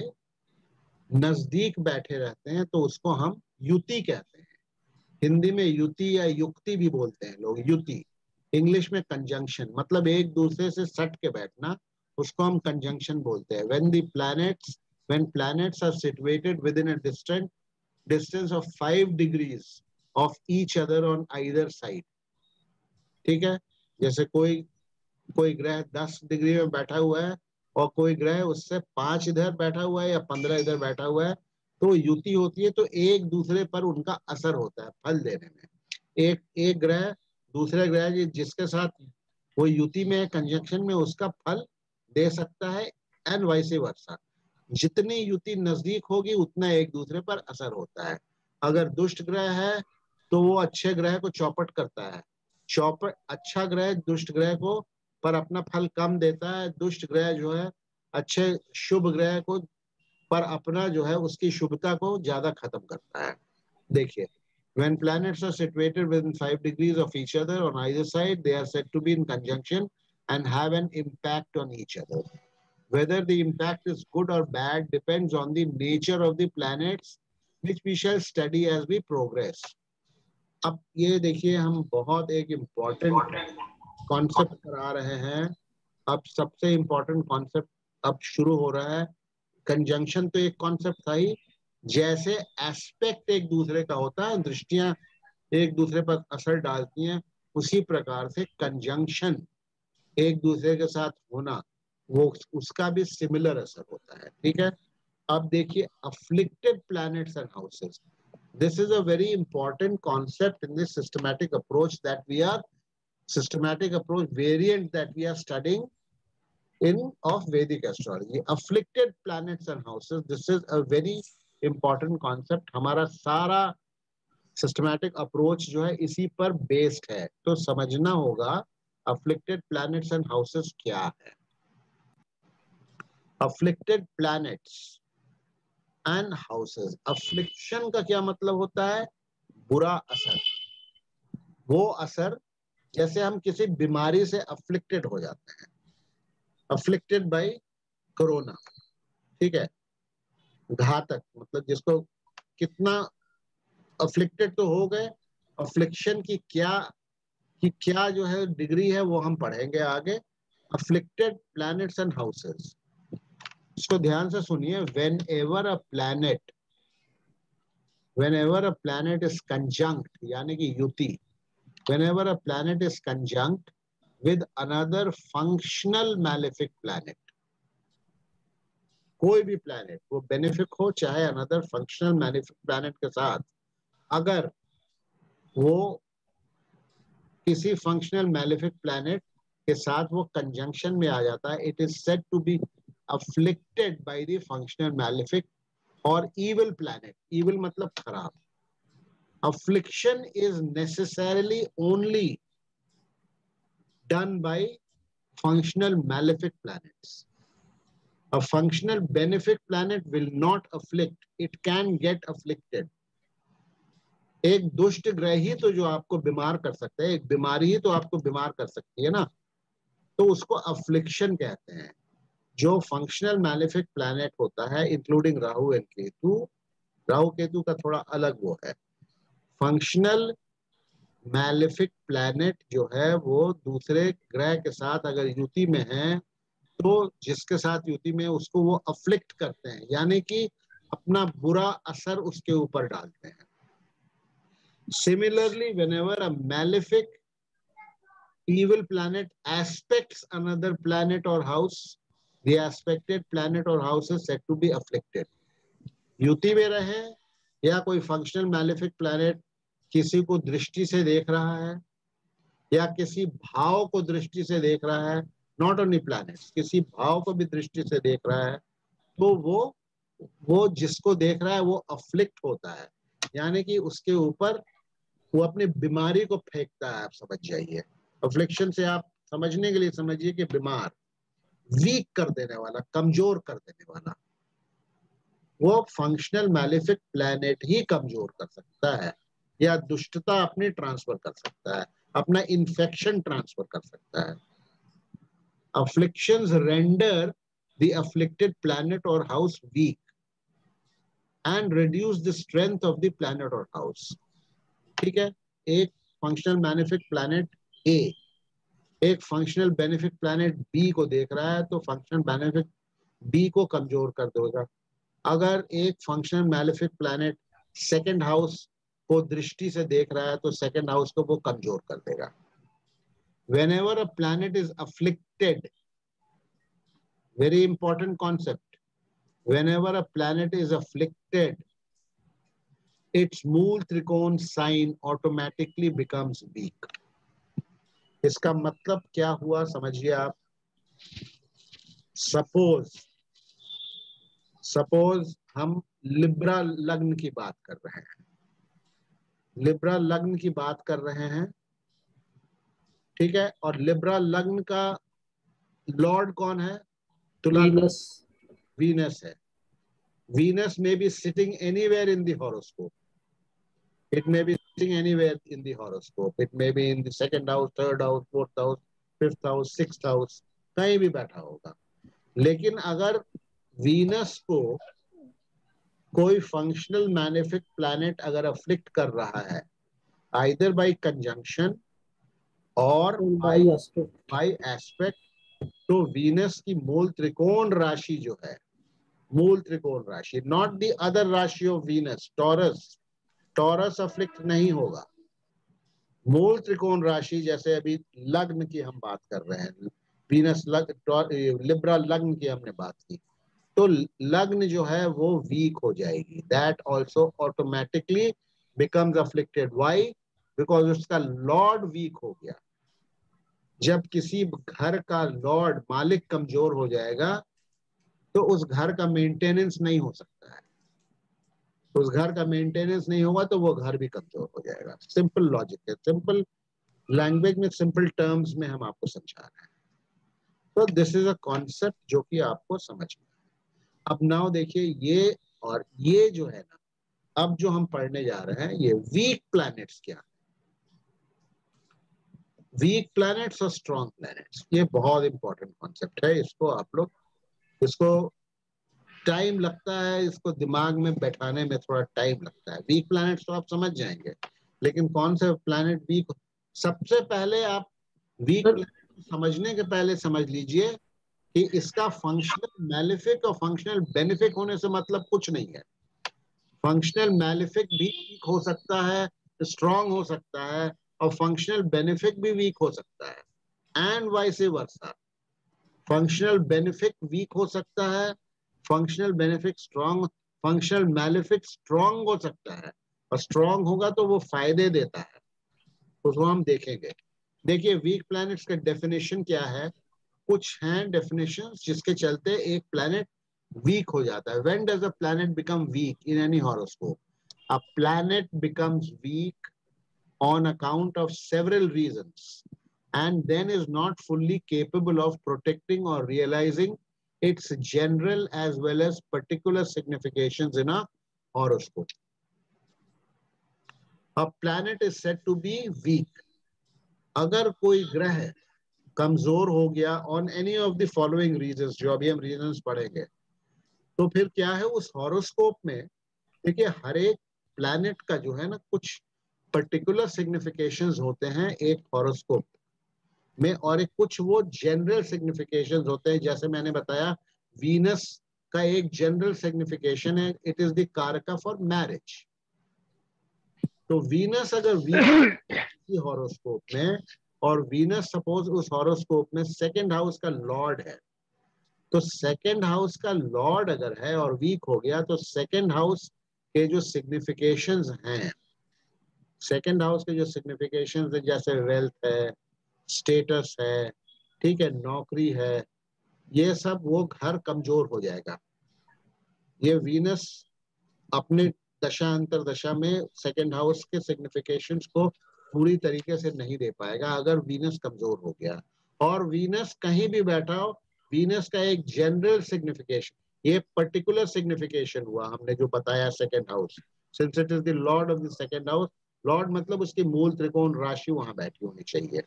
नजदीक बैठे रहते हैं तो उसको हम युति कहते हैं। हिंदी में युति या युक्ति भी बोलते हैं लोग, युति। इंग्लिश में कंजंक्शन, मतलब एक दूसरे से सट के बैठना, उसको हम कंजंक्शन बोलते हैं। When the planets when planets are situated within a distant distance of five degrees of each other on either side. ठीक है, जैसे कोई कोई ग्रह दस डिग्री में बैठा हुआ है और कोई ग्रह उससे पांच इधर बैठा हुआ है या पंद्रह इधर बैठा हुआ है, तो युति होती है, तो एक दूसरे पर उनका असर होता है फल देने में। एक एक ग्रह दूसरे ग्रह जिसके साथ वो युति में कंजंक्शन में, उसका फल दे सकता है, एंड वाइस वर्सा। जितनी युति नजदीक होगी उतना एक दूसरे पर असर होता है। अगर दुष्ट ग्रह है तो वो अच्छे ग्रह को चौपट करता है, चौपट अच्छा ग्रह दुष्ट ग्रह को पर अपना फल कम देता है, दुष्ट ग्रह जो है अच्छे शुभ ग्रह को पर अपना जो है उसकी शुभता को ज्यादा खत्म करता है। देखिए, when planets are situated within five degrees of each other on either side, they are said to be in conjunction and have an impact on each other. Whether the impact is good or bad depends on the nature of the planets, which we shall study as we progress. अब ये देखिए, हम बहुत एक important concept पर आ रहे हैं। अब सबसे इम्पोर्टेंट कॉन्सेप्ट अब शुरू हो रहा है। कंजंक्शन तो एक कॉन्सेप्ट था ही, जैसे एस्पेक्ट एक दूसरे का होता है, दृष्टियां एक दूसरे पर असर डालती हैं, उसी प्रकार से कंजंक्शन एक दूसरे के साथ होना, वो उसका भी सिमिलर असर होता है। ठीक है, अब देखिए afflicted planets and houses. This is a very important concept in this systematic approach that we are systematic approach variant that we are studying in of Vedic astrology. Afflicted planets and houses. This is a very important concept. हमारा सारा systematic approach जो है इसी पर based है. तो समझना होगा afflicted planets and houses क्या है. Afflicted planets and houses. Affliction का क्या मतलब होता है? बुरा असर. वो असर जैसे हम किसी बीमारी से अफ्लिक्टेड हो जाते हैं, अफ्लिक्टेड बाय कोरोना, ठीक है, घातक, मतलब जिसको कितना अफ्लिक्टेड तो हो गए, अफ्लिक्शन की क्या की क्या जो है डिग्री है वो हम पढ़ेंगे आगे. अफ्लिक्टेड प्लैनेट्स एंड हाउसेस, इसको ध्यान से सुनिए. Whenever a planet whenever a planet is conjunct यानी कि युति, whenever a planet is conjunct with another functional malefic planet, कोई भी planet वो बेनिफिक हो चाहे another functional malefic planet के साथ, अगर वो किसी functional malefic planet के साथ वो conjunction में आ जाता है, it is said to be afflicted by the functional malefic or evil planet. Evil मतलब खराब. Affliction is necessarily only done by functional malefic planets. A functional benefic planet will not afflict, it can get afflicted. एक दुष्ट ग्रह ही तो जो आपको बीमार कर सकता है, एक बीमारी ही तो आपको बीमार कर सकती है ना, तो उसको अफ्लिक्शन कहते हैं. जो फंक्शनल मैलेफिक प्लैनेट होता है इंक्लूडिंग राहु एंड केतु, राहु केतु का थोड़ा अलग वो है. फंक्शनल मैलेफिक प्लैनेट जो है वो दूसरे ग्रह के साथ अगर युति में है तो जिसके साथ युति में उसको वो अफ्लिक्ट करते हैं, यानी कि अपना बुरा असर उसके ऊपर डालते हैं. Similarly whenever a malefic evil planet aspects another planet or house, the aspected planet or house is said to be afflicted. युति में रहे या कोई फंक्शनल मैलेफिक प्लैनेट किसी को दृष्टि से देख रहा है या किसी भाव को दृष्टि से देख रहा है, नॉट ओनली प्लैनेट्स, किसी भाव को भी दृष्टि से देख रहा है, तो वो वो जिसको देख रहा है वो अफ्लिक्ट होता है, यानी कि उसके ऊपर वो अपनी बीमारी को फेंकता है. आप समझ जाइए. अफ्लिक्शन से आप समझने के लिए समझिए कि बीमार, वीक कर देने वाला, कमजोर कर देने वाला. वो फंक्शनल मैलेफिक प्लैनेट ही कमजोर कर सकता है या दुष्टता अपनी ट्रांसफर कर सकता है, अपना इन्फेक्शन ट्रांसफर कर सकता है. Afflictions render the afflicted planet or house weak and reduce the strength of the planet or house. ठीक है. एक फंक्शनल मैलेफिक प्लैनेट ए एक फंक्शनल बेनिफिक प्लैनेट बी को देख रहा है तो फंक्शनल बेनिफिक बी को कमजोर कर देगा. अगर एक functional malefic planet second house को दृष्टि से देख रहा है तो सेकंड हाउस को वो कमजोर कर देगा. Whenever a planet is afflicted, very important concept, whenever a planet is afflicted, its मूल त्रिकोण sign automatically becomes weak. इसका मतलब क्या हुआ समझिए आप. सपोज सपोज हम लिब्रा लग्न की बात कर रहे हैं, लिब्रा लग्न की बात कर रहे हैं, ठीक है, और लिब्रा लग्न का लॉर्ड कौन है? तुला. वीनस. वीनस है. Venus may be sitting anywhere in the horoscope. It may be sitting anywhere in the horoscope. It may be in the second house, third house, fourth house, fifth house, sixth house, कहीं भी बैठा होगा. लेकिन अगर Venus को कोई functional malefic planet अगर afflict कर रहा है, either by conjunction or by by aspect, तो वीनस की मूल त्रिकोण राशि जो है, मूल त्रिकोण राशि, नॉट द अदर राशि of Venus, Taurus, Taurus afflict नहीं होगा. मूल त्रिकोण राशि जैसे अभी लग्न की हम बात कर रहे हैं, वीनस लग्न, लिब्रा लग्न की हमने बात की, तो लग्न जो है वो वीक हो जाएगी, that also automatically becomes afflicted. Why? Because उसका लॉर्ड वीक हो गया। जब किसी घर का लॉर्ड मालिक कमजोर हो जाएगा तो उस घर का मेंटेनेंस नहीं हो सकता है, उस घर का मेंटेनेंस नहीं होगा तो वो घर भी कमजोर हो जाएगा। सिंपल लॉजिक है, सिंपल लैंग्वेज में, सिंपल टर्म्स में हम आपको समझा रहे हैं। तो दिस इज अ कॉन्सेप्ट जो कि आपको समझना है। अब नाउ देखिए, ये और ये जो है ना, अब जो हम पढ़ने जा रहे हैं ये वीक प्लैनेट्स क्या है, वीक प्लैनेट्स और स्ट्रॉन्ग प्लैनेट्स, ये बहुत इंपॉर्टेंट कॉन्सेप्ट है। इसको आप लोग, इसको टाइम लगता है, इसको दिमाग में बैठाने में थोड़ा टाइम लगता है। वीक प्लैनेट्स तो आप समझ जाएंगे, लेकिन कौन से प्लैनेट वीक, सबसे पहले आप वीक सर प्लैनेट समझने के पहले समझ लीजिए कि इसका फंक्शनल मैलिफिक और फंक्शनल बेनिफिक होने से मतलब कुछ नहीं है। फंक्शनल मैलिफिक भी वीक हो सकता है, स्ट्रांग हो सकता है, और फंक्शनल बेनिफिक भी वीक हो सकता है, and vice versa. Functional benefic weak हो सकता है, functional benefic strong, functional malefic strong हो सकता है, और स्ट्रांग होगा तो वो फायदे देता है, उसको हम देखेंगे। देखिए वीक प्लैनेट्स का डेफिनेशन क्या है, कुछ हैं डेफिनेशंस जिसके चलते एक प्लैनेट वीक हो जाता है। When does a planet become weak in any horoscope? A planet becomes weak on account of several reasons and then is not fully capable of protecting or realizing its general as well as particular significations in a horoscope. A planet is said to be weak अगर कोई ग्रह कमजोर हो गया on any of the following reasons, जो अभी हम reasons पढ़ेंगे, तो फिर क्या है उस हॉरोस्कोप में। देखिए हर एक प्लैनेट का जो है ना कुछ पर्टिकुलर सिग्निफिकेशंस होते हैं एक हॉरोस्कोप में, और एक कुछ वो जनरल सिग्निफिकेशंस होते हैं। जैसे मैंने बताया वीनस का एक जनरल सिग्निफिकेशन है, it is the karaka for marriage. तो वीनस अगर वीक हॉरोस्कोप में, और वीनस सपोज उस हॉरोस्कोप में सेकंड हाउस का लॉर्ड है, तो सेकंड हाउस का लॉर्ड अगर है और वीक हो गया तो सेकंड हाउस के जो सिग्निफिकेशंस हैं, सेकंड हाउस के जो सिग्निफिकेशंस है जैसे वेल्थ है, स्टेटस है, ठीक है, नौकरी है, ये सब वो घर कमजोर हो जाएगा। ये वीनस अपने दशा अंतर दशा में सेकंड हाउस के सिग्निफिकेशंस को पूरी तरीके से नहीं दे पाएगा अगर वीनस कमजोर हो गया। और वीनस कहीं भी बैठा हो, वीनस का एक जनरल सिग्निफिकेशन, ये पर्टिकुलर सिग्निफिकेशन हुआ हमने जो बताया second house, since it is the lord of the second house, lord मतलब उसकी मूल त्रिकोण राशि वहां बैठी होनी चाहिए।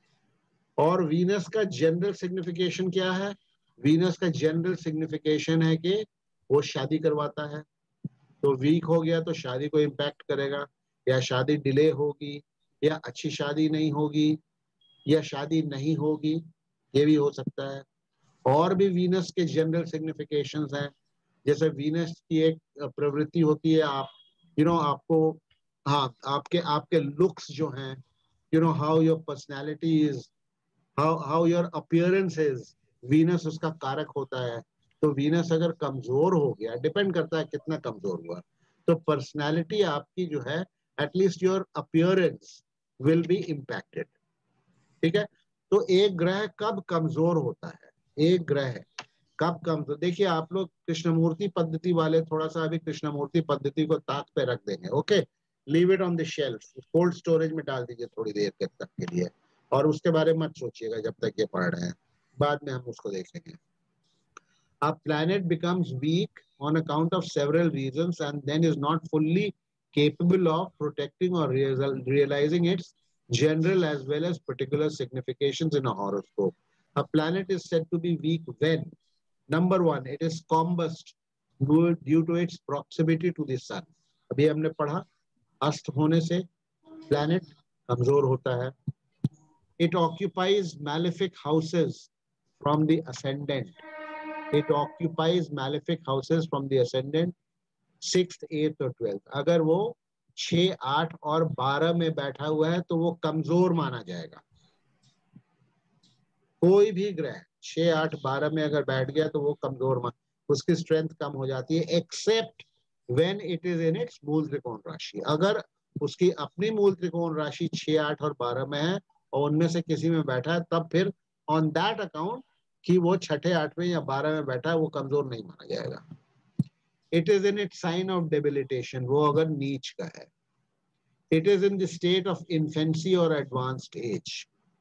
और वीनस का जनरल सिग्निफिकेशन क्या है? वीनस का जनरल सिग्निफिकेशन है कि वो शादी करवाता है, तो वीक हो गया तो शादी को इम्पैक्ट करेगा, या शादी डिले होगी, या अच्छी शादी नहीं होगी, या शादी नहीं होगी, ये भी हो सकता है। और भी वीनस के जनरल सिग्निफिकेशंस हैं, जैसे वीनस की एक प्रवृत्ति होती है, आप यू you नो know, आपको, हाँ, आपके आपके लुक्स जो हैं, you know how your personality is, how how your appearance is, Venus उसका कारक होता है। तो वीनस अगर कमजोर हो गया, डिपेंड करता है कितना कमजोर हुआ, तो पर्सनालिटी आपकी जो है, at least your appearance will be impacted. ठीक है, तो एक ग्रह कब कमजोर होता है, एक ग्रह कब कमजोर, देखिए आप लोग कृष्णमूर्ति पद्धति वाले थोड़ा सा अभी कृष्णमूर्ति पद्धति को ताक पे रख देंगे, okay, leave it on the shelf, cold storage में डाल दीजिए थोड़ी देर के तक के लिए, और उसके बारे में मत सोचिएगा जब तक ये पढ़ रहे हैं, बाद में हम उसको देखेंगे। A planet becomes weak on account of several reasons and then is not fully capable of protecting or real, realizing its general as well as particular significations in a horoscope. A planet is said to be weak when, number one, it is combust due to its proximity to the sun. अभी हमने पढ़ा अस्त होने से planet कमजोर होता है। It occupies malefic houses from the ascendant. It occupies malefic houses from the ascendant, sixth, eighth और twelfth. अगर वो छह, आठ और बारह में बैठा हुआ है तो वो कमजोर माना जाएगा। कोई भी ग्रह छह, आठ, बारह में अगर बैठ गया तो वो कमजोर मान, उसकी स्ट्रेंथ कम हो जाती है, except when it is in its मूल त्रिकोण राशि। अगर उसकी अपनी मूल त्रिकोण राशि छह, आठ और बारह में है और उनमें से किसी में बैठा है, तब फिर ऑन दैट अकाउंट कि वो छठे, आठवें या बारह में बैठा है, वो कमजोर नहीं माना जाएगा। It is in it sign of debilitation, वो अगर नीच का है। It is in the state of infancy और एडवांस्ड एज,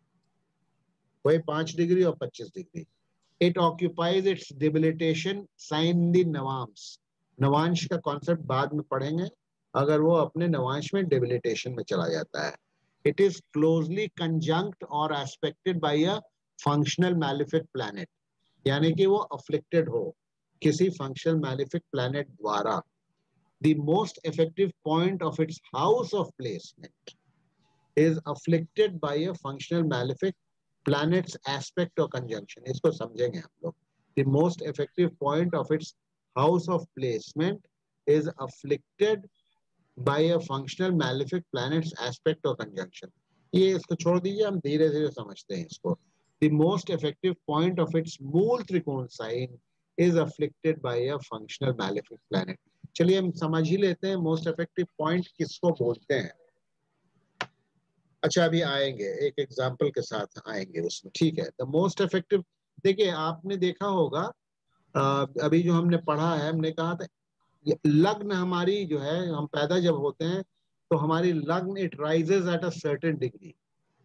वही पांच डिग्री और पच्चीस degree. It occupies its debilitation sign the navamsa, navamsa का कॉन्सेप्ट बाद में पढ़ेंगे, अगर वो अपने नवांश में डेबिलिटेशन में चला जाता है। इट इज क्लोजली कंजंक्ट और aspected by a functional malefic planet, यानी कि वो अफ्लिक्टेड हो किसी फंक्शनल मैलिफिक प्लैनेट द्वारा। The most effective point of its house of placement is afflicted by a functional malefic planets aspect और conjunction. इसको समझेंगे हम लोग। The most effective point of its house of placement is afflicted by a functional malefic planets aspect और conjunction. ये इसको छोड़ दीजिए, हम धीरे धीरे समझते हैं इसको। The most effective point of its मूल त्रिकोण sign is afflicted by a functional malefic planet. चलिए हम समझ ही लेते हैं मोस्ट इफेक्टिव पॉइंट किसको बोलते हैं। अच्छा, अभी आएंगे एक एग्जाम्पल के साथ आएंगे उसमें, ठीक है। द मोस्ट इफेक्टिव, देखिए आपने देखा होगा अभी जो हमने पढ़ा है, हमने कहा था लग्न हमारी जो है, हम पैदा जब होते हैं तो हमारी लग्न it rises at a certain degree.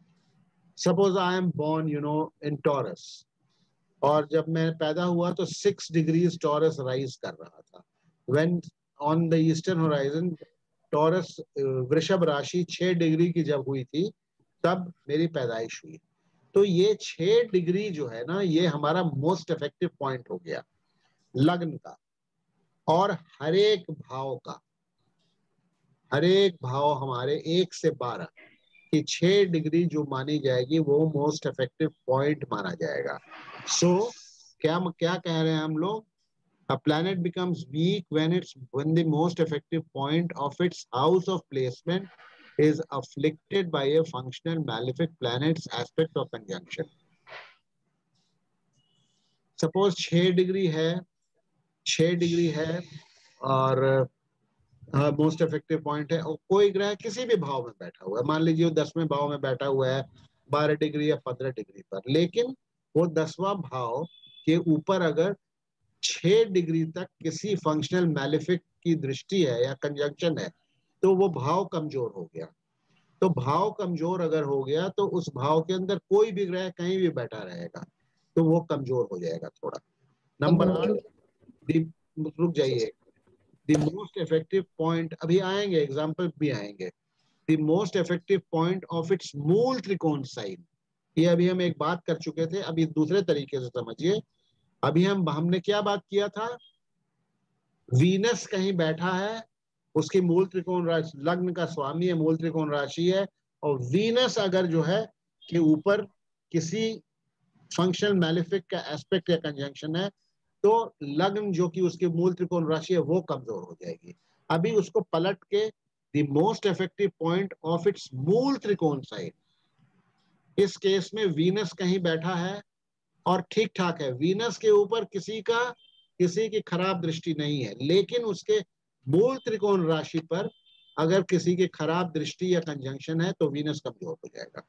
Suppose I am born you know in Taurus, और जब मैं पैदा हुआ तो सिक्स डिग्रीज टॉरस राइज कर रहा था। When on the eastern horizon Taurus वृषभ राशि छह डिग्री की जब हुई थी, तब मेरी पैदाइश हुई। तो ये छह डिग्री जो है ना, ये हमारा मोस्ट इफेक्टिव पॉइंट हो गया लग्न का। और हर एक भाव का, हर एक भाव हमारे एक से बारह की छह डिग्री जो मानी जाएगी, वो मोस्ट इफेक्टिव पॉइंट माना जाएगा। सो so, क्या क्या कह रहे हैं हम लोग? A planet becomes weak when it's when the most effective point of its house of placement is afflicted by a functional malefic planet's aspect or conjunction. Suppose छह डिग्री है, छह डिग्री है और मोस्ट इफेक्टिव पॉइंट है, और कोई ग्रह किसी भी भाव में बैठा हुआ है, मान लीजिए वो दसवें भाव में बैठा हुआ है बारह डिग्री या पंद्रह डिग्री पर, लेकिन वो दसवां भाव के ऊपर अगर छह डिग्री तक किसी फंक्शनल मैलिफिक की दृष्टि है या कंजंक्शन है, तो वो भाव कमजोर हो गया। तो भाव कमजोर अगर हो गया तो उस भाव के अंदर कोई भी ग्रह कहीं भी बैठा रहेगा तो वो कमजोर हो जाएगा थोड़ा। नंबर आठ, रुक जाइए। द मोस्ट इफेक्टिव पॉइंट, अभी आएंगे एग्जाम्पल भी आएंगे। The most effective point of its मूल त्रिकोण साइन, ये अभी हम एक बात कर चुके थे, अभी दूसरे तरीके से समझिए। अभी हम हमने क्या बात किया था? वीनस कहीं बैठा है, उसकी मूल त्रिकोण राशि, लग्न का स्वामी है, मूल त्रिकोण राशि है, और वीनस अगर जो है कि ऊपर किसी फंक्शनल मैलिफिक का एस्पेक्ट या कंजंक्शन है, तो लग्न जो कि उसकी मूल त्रिकोण राशि है वो कमजोर हो जाएगी। अभी उसको पलट के the most effective point of its मूल त्रिकोण साइन, इस केस में वीनस कहीं बैठा है और ठीक ठाक है, वीनस के ऊपर किसी का किसी की खराब दृष्टि नहीं है, लेकिन उसके मूल त्रिकोण राशि पर अगर किसी की खराब दृष्टि या कंजंक्शन है तो वीनस कमजोर हो जाएगा।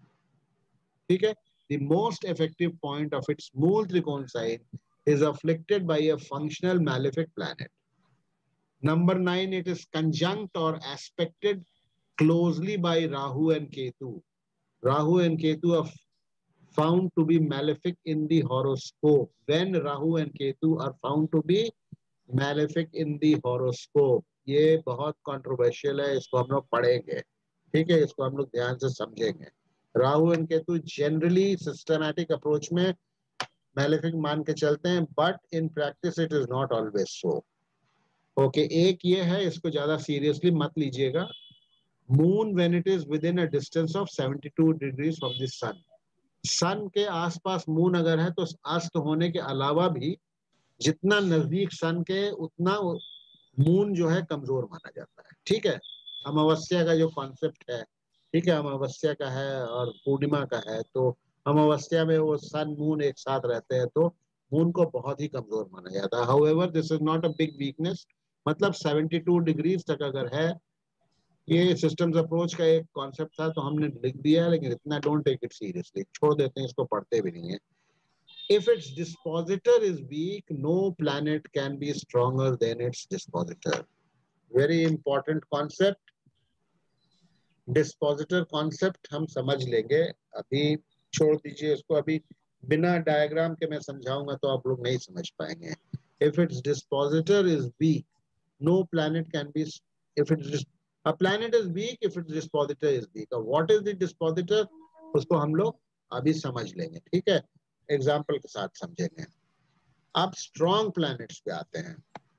ठीक है। The most effective point of its मूल त्रिकोण sign is afflicted by a functional malefic planet. Number nine, it is conjunct or aspected closely by Rahu and Ketu. Rahu and Ketu are found to be malefic in the horoscope. When Rahu and Ketu are found to be malefic in the horoscope, ये बहुत controversial है, इसको हम लोग पढ़ेंगे, ठीक है, इसको हम लोग ध्यान से समझेंगे। Rahu and Ketu generally systematic approach में मैलेफिक मान के चलते हैं, but in practice it is not always so. Okay, एक ये है, इसको ज्यादा सीरियसली मत लीजिएगा। Moon when it is within a distance of seventy two degrees from the sun, sun के आसपास मून अगर है तो अस्त होने के अलावा भी जितना नजदीक सन के उतना मून जो है कमजोर माना जाता है। ठीक है, अमावस्या का जो कॉन्सेप्ट है, ठीक है, अमावस्या का है और पूर्णिमा का है, तो अमावस्या में वो सन मून एक साथ रहते हैं तो मून को बहुत ही कमजोर माना जाता है। However this is not a big weakness, मतलब बहत्तर डिग्रीज तक अगर है, ये सिस्टम्स अप्रोच का एक कॉन्सेप्ट था तो हमने लिख दिया है, लेकिन इतना डोंट टेक इट सीरियसली, छोड़ देते हैं, इसको पढ़ते भी नहीं है। If its dispositor is weak, no planet can be stronger than its dispositor. Very important concept. Dispositor concept हम समझ लेंगे, अभी छोड़ दीजिए इसको, अभी बिना डायग्राम के मैं समझाऊंगा तो आप लोग नहीं समझ पाएंगे। If its dispositor is weak, no planet can be. If it's a planet is weak, if its dispositor is weak. What is the dispositor? उसको हम लोग अभी समझ लेंगे, ठीक है, एग्जाम्पल के साथ समझेंगे। अब स्ट्रॉन्ग प्लैनेट्स पे आते हैं।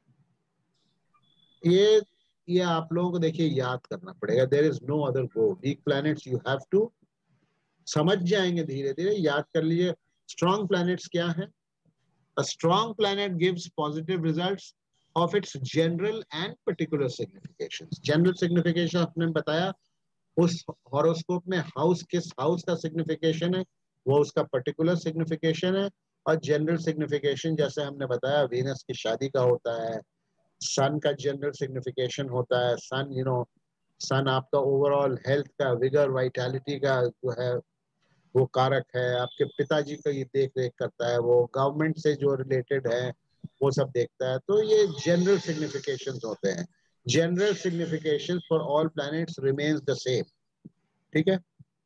ये ये आप लोगों को देखिए याद करना पड़ेगा, there is no other go. Weak planets you have to समझ जाएंगे धीरे धीरे, याद कर लीजिए। स्ट्रॉन्ग प्लैनेट्स क्या है? A strong planet gives positive results of its general and particular significations. General signification आपने बताया, उस हॉरोस्कोप में हाउस किस हाउस का सिग्निफिकेशन है वो उसका पर्टिकुलर सिग्निफिकेशन है। और जनरल सिग्निफिकेशन जैसे हमने बताया वीनस की शादी का होता है, सन का जनरल सिग्निफिकेशन होता है, सन यू नो सन आपका ओवरऑल हेल्थ का, विगर, वाइटैलिटी का जो है वो कारक है, आपके पिताजी का ये देख रेख करता है, वो गवर्नमेंट से जो रिलेटेड है वो सब देखता है। तो ये जनरल सिग्निफिकेशंस होते हैं। General signification for all planets remains the same, ठीक है।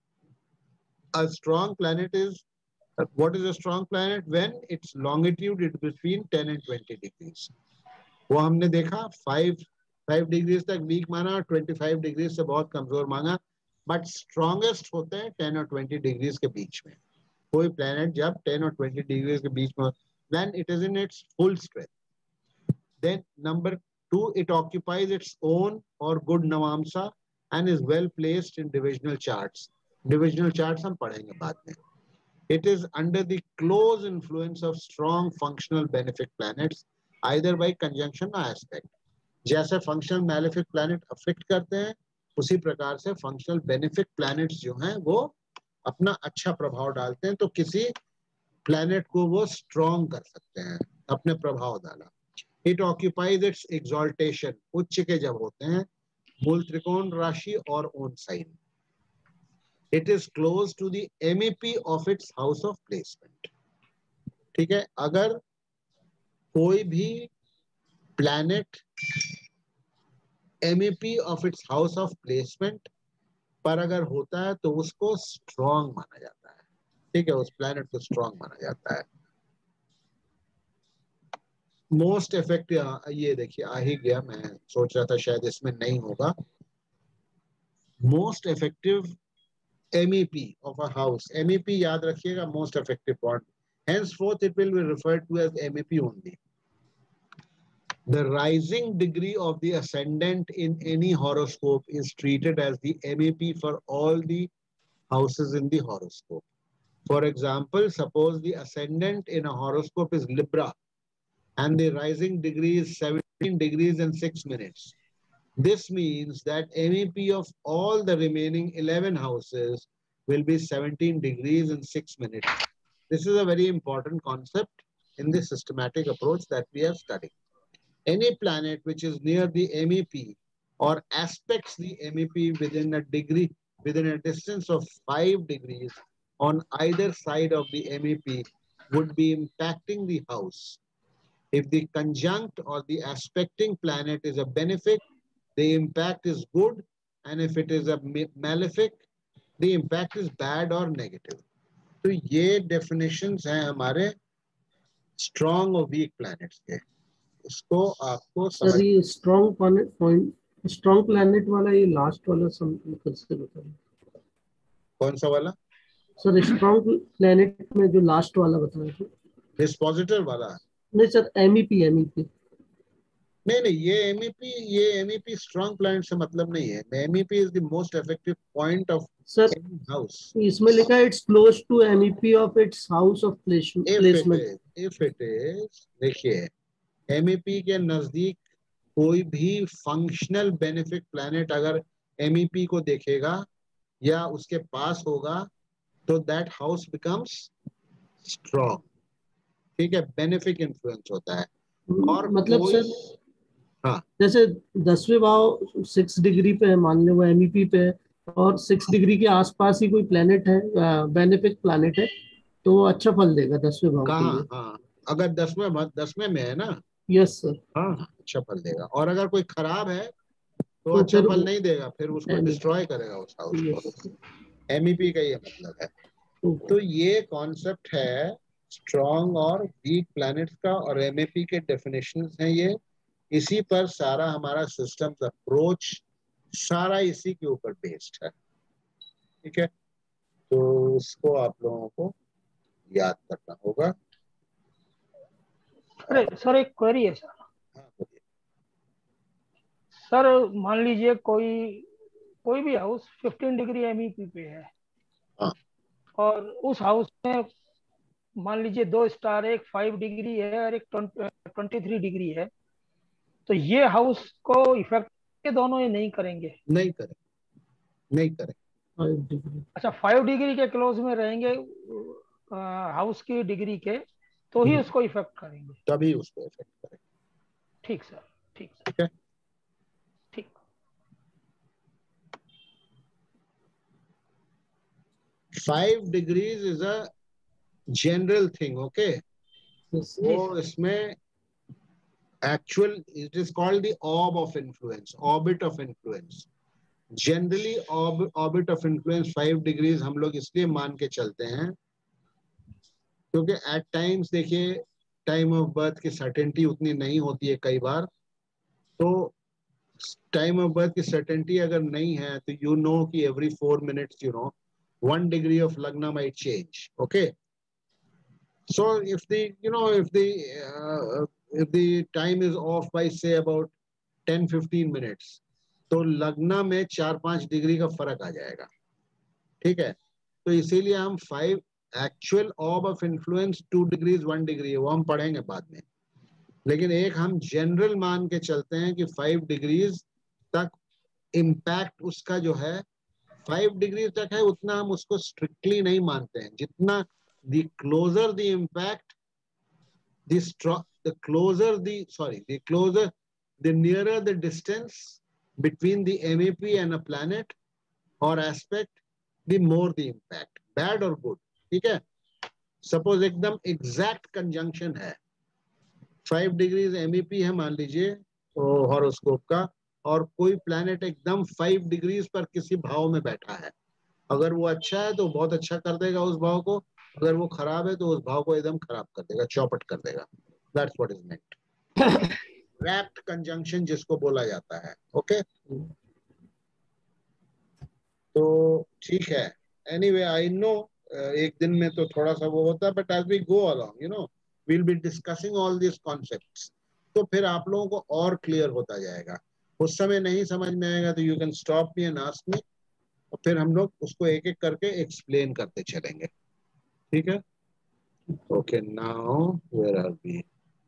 A strong planet is, what is a strong planet? When its longitude is between ten and twenty degrees. वो हमने देखा फाइव फाइव डिग्रीज तक weak माना, twenty five degrees से बहुत कमजोर मांगा, बट स्ट्रॉन्गेस्ट होते हैं टेन और ट्वेंटी डिग्रीज के बीच में। कोई प्लेनेट जब टेन और ट्वेंटी डिग्रीज के बीच में, then it is in its full strength. Then number two, it occupies its own or good navamsa and is well placed in divisional charts. Divisional charts हम पढ़ेंगे बाद में. It is under the close influence of strong functional benefic planets, either by conjunction or aspect. जैसे functional malefic planet affect करते हैं, उसी प्रकार से functional benefic planets जो हैं वो अपना अच्छा प्रभाव डालते हैं, तो किसी planet को वो strong कर सकते हैं, अपने प्रभाव डाला। It occupies its exaltation, उच्च के जब होते हैं, मूल त्रिकोण राशि और own sign. It is close to the M E P of its house of placement. ठीक है, अगर कोई भी planet M E P of its house of placement पर अगर होता है तो उसको strong माना जाता है, ठीक है, उस planet को strong माना जाता है। मोस्ट इफेक्टिव, ये देखिए आ ही गया, मैं सोच रहा था शायद इसमें नहीं होगा। Most effective M E P of a house. M E P याद रखिएगा, most effective point. Henceforth, it will be referred to as M E P only. The rising degree of the ascendant in any horoscope is treated as the M E P for all the houses in the horoscope. For example, suppose the ascendant in a horoscope is Libra and the rising degree is seventeen degrees and six minutes. This means that M E P of all the remaining eleven houses will be seventeen degrees and six minutes. This is a very important concept in the systematic approach that we are studying. Any planet which is near the M E P or aspects the M E P within a degree, within a distance of five degrees on either side of the M E P would be impacting the house. If the conjunct or the aspecting planet is a benefic, the impact is good, and if it is a malefic, the impact is bad or negative. तो ये definitions हैं हमारे strong और weak planets के, इसको आपको sir ये strong planet point, strong planet वाला ये last वाला कैसे बताएं? कौन सा वाला? सर strong planet में जो last वाला बताया था, dispositor वाला? नहीं sir, M E P M E P नहीं नहीं, ये M E P, ये M E P strong planet से मतलब नहीं है। M E P is the most effective point of sir any house. इसमें लिखा है it's close to M E P of its house of placement. If it is, if it is, देखिए M E P के नजदीक कोई भी functional benefic planet अगर M E P को देखेगा या उसके पास होगा तो दैट हाउस बिकम्स स्ट्रॉन्ग। ठीक है, बेनिफिक इन्फ्लुएंस होता है। और मतलब कोई, सर हाँ जैसे दसवें भाव सिक्स डिग्री पे है, मान लो वो एमईपी पे है, और सिक्स डिग्री के आसपास ही कोई प्लेनेट है, बेनिफिक प्लेनेट है, तो वो अच्छा फल देगा दसवें भाव के कहाँ, लिए। हाँ अगर दसवें दसवें में है ना, यस सर। हाँ हाँ अच्छा फल देगा। और अगर कोई खराब है तो तो अच्छा फिर फल नहीं देगा, फिर उसको एमईपी। डिस्ट्रॉय करेगा उस हाउस को। यस। एमईपी का ये मतलब है। तो ये कॉन्सेप्ट है स्ट्रॉन्ग और वीक प्लैनेट्स का, और एमईपी के डेफिनेशंस हैं ये। इसी पर सारा हमारा सिस्टम्स अप्रोच सारा इसी के ऊपर बेस्ड है। ठीक है, तो इसको आप लोगों को याद करना होगा। अरे सर एक क्वेरी है सर। हाँ बोलिए। सर मान लीजिए कोई कोई भी हाउस फिफ्टीन डिग्री एमईपी पे है, हाँ और उस हाउस में मान लीजिए दो स्टार, एक फाइव डिग्री है और एक ट्वेंटी थ्री डिग्री है, तो ये हाउस को इफेक्ट के दोनों ये नहीं करेंगे? नहीं करें, नहीं करें। Five degree. अच्छा, फाइव डिग्री के क्लोज में रहेंगे हाउस की डिग्री के, तो ही उसको इफेक्ट करेंगे? तभी उसको इफेक्ट करें। ठीक सर, ठीक सर, ठीक है, ठीक। Five degrees is a general thing. Okay, yes. जी वो सर। इसमें actual, it is called the orb of influence, orbit of influence. Generally orbit of influence five degrees हम लोग इसलिए मान के चलते हैं क्योंकि एट टाइम्स देखिए टाइम ऑफ बर्थ की सर्टेनिटी उतनी नहीं होती है कई बार। तो टाइम ऑफ बर्थ की सर्टेनिटी अगर नहीं है तो यू नो कि every four minutes you know one degree of lagna might change. Okay, so if the you know if the uh, if the time is off by say about ten fifteen minutes, तो लग्ना में चार पांच degree का फर्क आ जाएगा। ठीक है, तो इसीलिए हम five actual orb of influence two degrees one degree है, वो हम पढ़ेंगे बाद में। लेकिन एक हम जनरल मान के चलते हैं कि फाइव डिग्रीज तक इम्पैक्ट उसका जो है फाइव डिग्री तक है, उतना हम उसको स्ट्रिक्टली नहीं मानते हैं। जितना the closer the impact, the the closer the sorry the closer the nearer the distance between the MEP and a planet और aspect, the more the impact, bad और गुड। ठीक है, सपोज एकदम एग्जैक्ट कंजंक्शन है, five degrees MEP है मान लीजिए तो हॉरोस्कोप का, और कोई प्लैनेट एकदम फाइव डिग्रीज पर किसी भाव में बैठा है, अगर वो अच्छा है तो बहुत अच्छा कर देगा उस भाव को, अगर वो खराब है तो उस भाव को एकदम खराब कर देगा, चौपट कर देगा। That's what is meant, rapt conjunction जिसको बोला जाता है। ओके, तो ठीक है। एनीवे आई नो एक दिन में तो थोड़ा सा वो होता है, but as we go along you know we'll be discussing all this concepts, तो फिर आप लोगों को और क्लियर होता जाएगा। उस समय नहीं समझ में आएगा तो you can stop me and ask me, और फिर हम लोग उसको एक एक करके एक्सप्लेन करते चलेंगे। ठीक है, okay now where are we.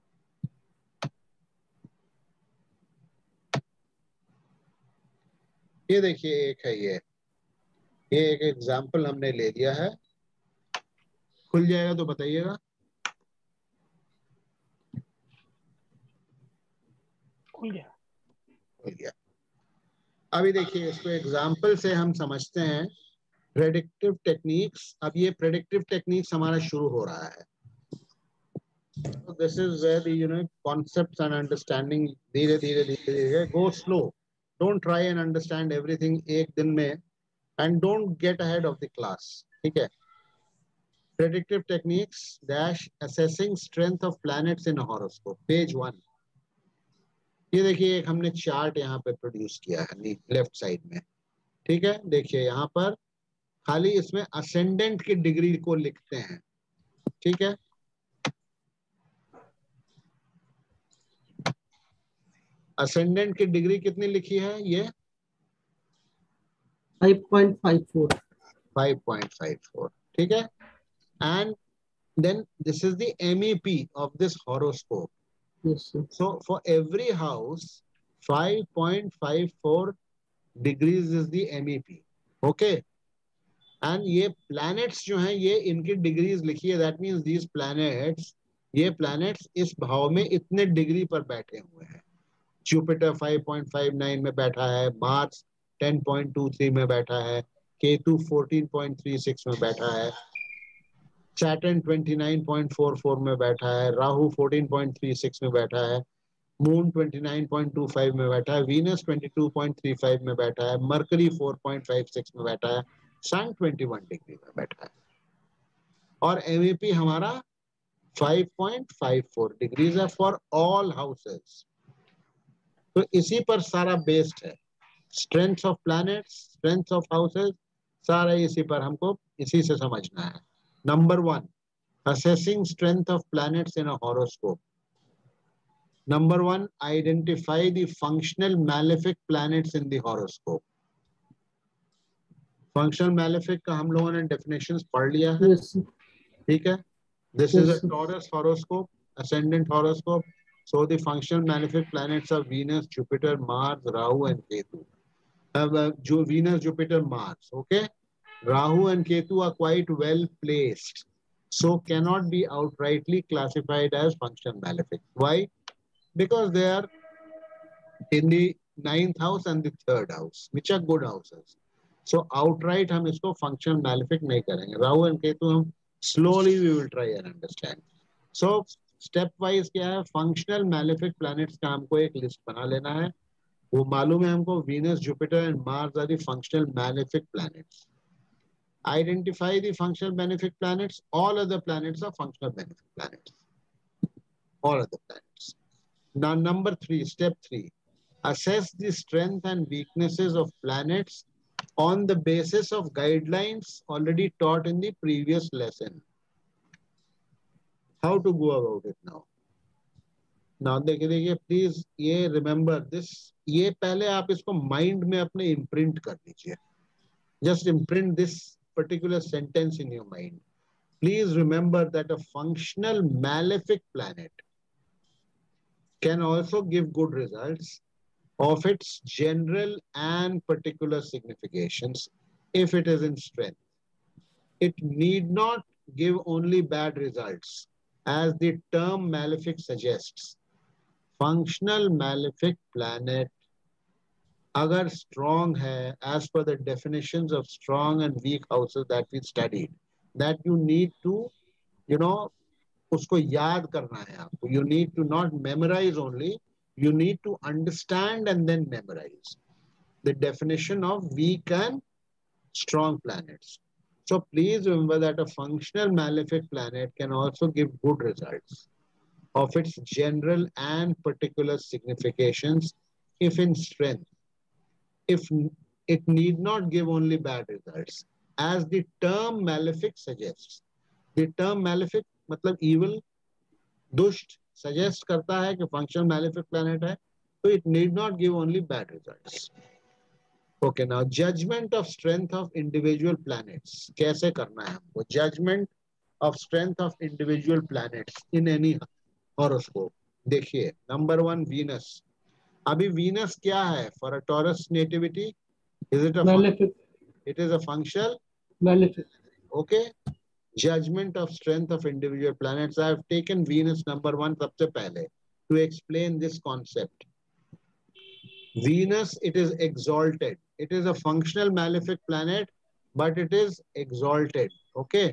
ये देखिए एक है, ये ये एक एग्जांपल हमने ले लिया है। खुल जाएगा तो बताइएगा। खुल गया। खुल गया। अभी देखिए इसको एग्जांपल से हम समझते हैं प्रेडिक्टिव टेक्निक्स। अब ये प्रेडिक्टिव टेक्निक्स हमारा शुरू हो रहा है। So this is where the you know concepts and understanding धीरे धीरे धीरे धीरे go slow. Don't try and understand everything एक दिन में, and don't get ahead of the class. ठीक है, predictive techniques dash assessing strength of planets in a horoscope, page one. ये देखिए एक हमने चार्ट यहाँ पे प्रोड्यूस किया है लेफ्ट साइड में। ठीक है, देखिए यहाँ पर खाली इसमें असेंडेंट की डिग्री को लिखते हैं। ठीक है, असेंडेंट की डिग्री कितनी लिखी है? ये five point five four. Five point five four. ठीक है, and then this is the M E P of this horoscope. Yes, sir. So for every house five point five four degrees is the M E P. Okay, and ये planets जो हैं ये इनकी degrees लिखी है, that means these planets ये planets इस भाव में इतने डिग्री पर बैठे हुए हैं। Jupiter five point five nine में बैठा है, Mars ten point two three में बैठा है, Ketu fourteen point three six में बैठा है, Saturn twenty nine point four four में बैठा है, Rahu fourteen point three six में बैठा है, moon twenty nine point two five में बैठा है, Venus twenty two point three five में बैठा है, Mercury four point five six में बैठा है, सन ट्वेंटी वन डिग्री में बैठा है, और एमईपी हमारा five point five four degrees है फॉर ऑल हाउसेस। तो इसी पर सारा बेस्ड है, strength of planets, strength of houses, सारा इसी पर हमको इसी से समझना है। Number one, assessing strength of planets in a horoscope. Number one, identify the functional malefic planets in the horoscope. Functional malefic का हम लोगों ने definitions पढ़ लिया है, yes, ठीक है? This yes, is a Taurus horoscope, ascendant horoscope. So the functional malefic planets are Venus, Jupiter, Mars, Rahu and Ketu. Uh, jo Venus, Jupiter, Mars, okay? Rahu and Ketu are quite well placed, so cannot be outrightly classified as functional malefic. Why? Because they are in the ninth house and the third house, which are good houses. So outright हम इसको functional malefic नहीं करेंगे. Rahu and Ketu हम slowly we will try and understand. So step wise क्या है, functional malefic planets का हमको एक list बना लेना है. वो मालूम है हमको, Venus, Jupiter and Mars are the functional malefic planets. Identify the functional malefic planets. All other planets are functional malefic planets. All other planets. Now, number three, step three, assess the strength and weaknesses of planets on the basis of guidelines already taught in the previous lesson. How to go about it now? Now, देखिए देखिए please ये remember this. ये पहले आप इसको mind में अपने imprint कर लीजिए. Just imprint this particular sentence in your mind. Please remember that a functional malefic planet can also give good results of its general and particular significations if it is in strength. It need not give only bad results, as the term malefic suggests. Functional malefic planet अगर strong है, as per the definitions of strong and weak houses that we studied, that you need to, you know, उसको याद करना है आपको. You need to not memorize only, you need to understand and then memorize the definition of weak and strong planets. So please remember that a functional malefic planet can also give good results of its general and particular significations if in strength. If it need not give only bad results, as the term malefic suggests. The term malefic मतलब evil, दुष्ट, suggest करता है कि functional malefic planet है, so it need not give only bad results. Okay, now judgment of strength of individual planets. कैसे करना है हमको? Judgment of strength of individual planets in any horoscope. देखिए, number one, Venus. अभी Venus क्या है? For a Taurus nativity, is it a malefic? It is a functional malefic. Okay. Judgment of strength of individual planets. I have taken Venus number one सबसे पहले to explain this concept. Venus, it is exalted. It is a functional malefic planet, but it is exalted. Okay.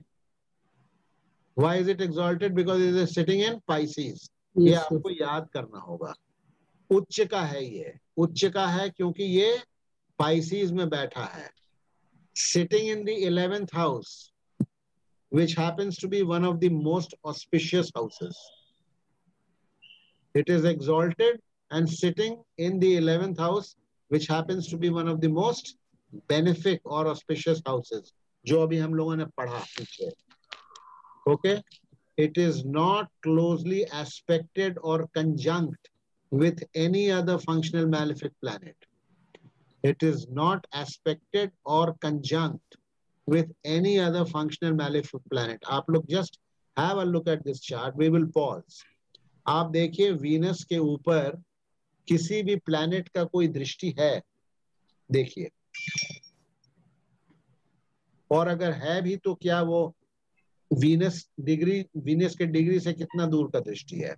Why is it exalted? Because it is sitting in Pisces. Yes, ये आपको याद करना होगा. उच्च का है ये. उच्च का है क्योंकि ये Pisces में बैठा है. Sitting in the eleventh house, which happens to be one of the most auspicious houses. It is exalted and sitting in the eleventh house, which happens to be one of the most benefic or auspicious houses. जो अभी हम लोगों ने पढ़ा पीछे. Okay? It is not closely aspected or conjunct with any other functional malefic planet. It is not aspected or conjunct with any other functional malefic planet. आप लोग just have a look at this chart. We will pause. आप देखिए Venus के ऊपर किसी भी planet का कोई दृष्टि है, देखिए. और अगर है भी तो क्या वो वीनस डिग्री, वीनस के डिग्री से कितना दूर का दृष्टि है?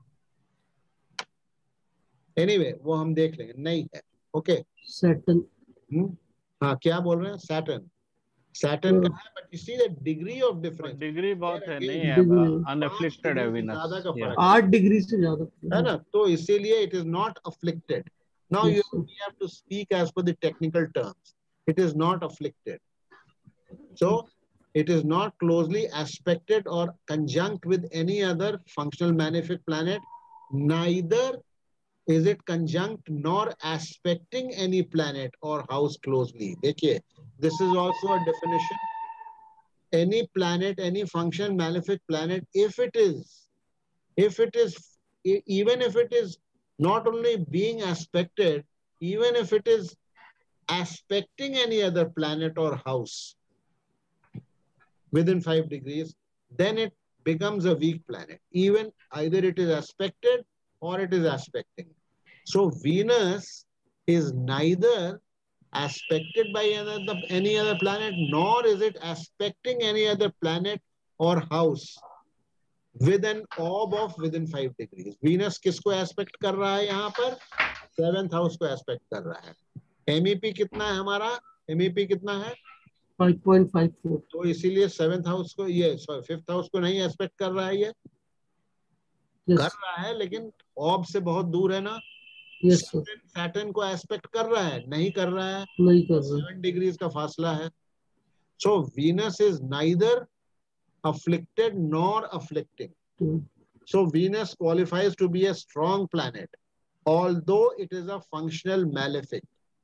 एनीवे anyway, वो हम देख लेंगे, नहीं है। Okay, Saturn. हाँ, क्या बोल रहे हैं? सैटर्न, सैटर्न का है, but you see the degree of difference, degree बहुत है, नहीं है, डिग्री अनएफ्लिक्टेड है वीनस। ज्यादा का फर्क आठ डिग्री से ज्यादा है ना, तो इसीलिए it is not afflicted. Now you have to speak as per the technical terms, it is not afflicted, so it is not closely aspected or conjunct with any other functional malefic planet, neither is it conjunct nor aspecting any planet or house closely. देखिए, this is also a definition. Any planet, any functional malefic planet, if it is, if it is, even if it is not only being aspected, even if it is aspecting any other planet or house within five degrees, then it becomes a weak planet. Even either it is aspected or it is aspecting. So Venus is neither aspected by another, any other planet, nor is it aspecting any other planet or house with an orb of within five degrees. Venus किसको aspect कर रहा है यहाँ पर? Seventh house को aspect कर रहा है. M E P कितना है हमारा? M E P कितना है? Five point five four. तो इसीलिए सेवेंथ हाउस को, ये फिफ्थ हाउस को नहीं एस्पेक्ट कर रहा है, ये yes. कर रहा है लेकिन ऑब से बहुत दूर है ना। yes, सैटर्न को एस्पेक्ट कर रहा है? नहीं कर रहा है, नहीं कर रहा। सेवन डिग्रीज का फासला है। So Venus is neither afflicted nor afflicting. So Venus qualifies to be a strong planet although it is a functional malefic.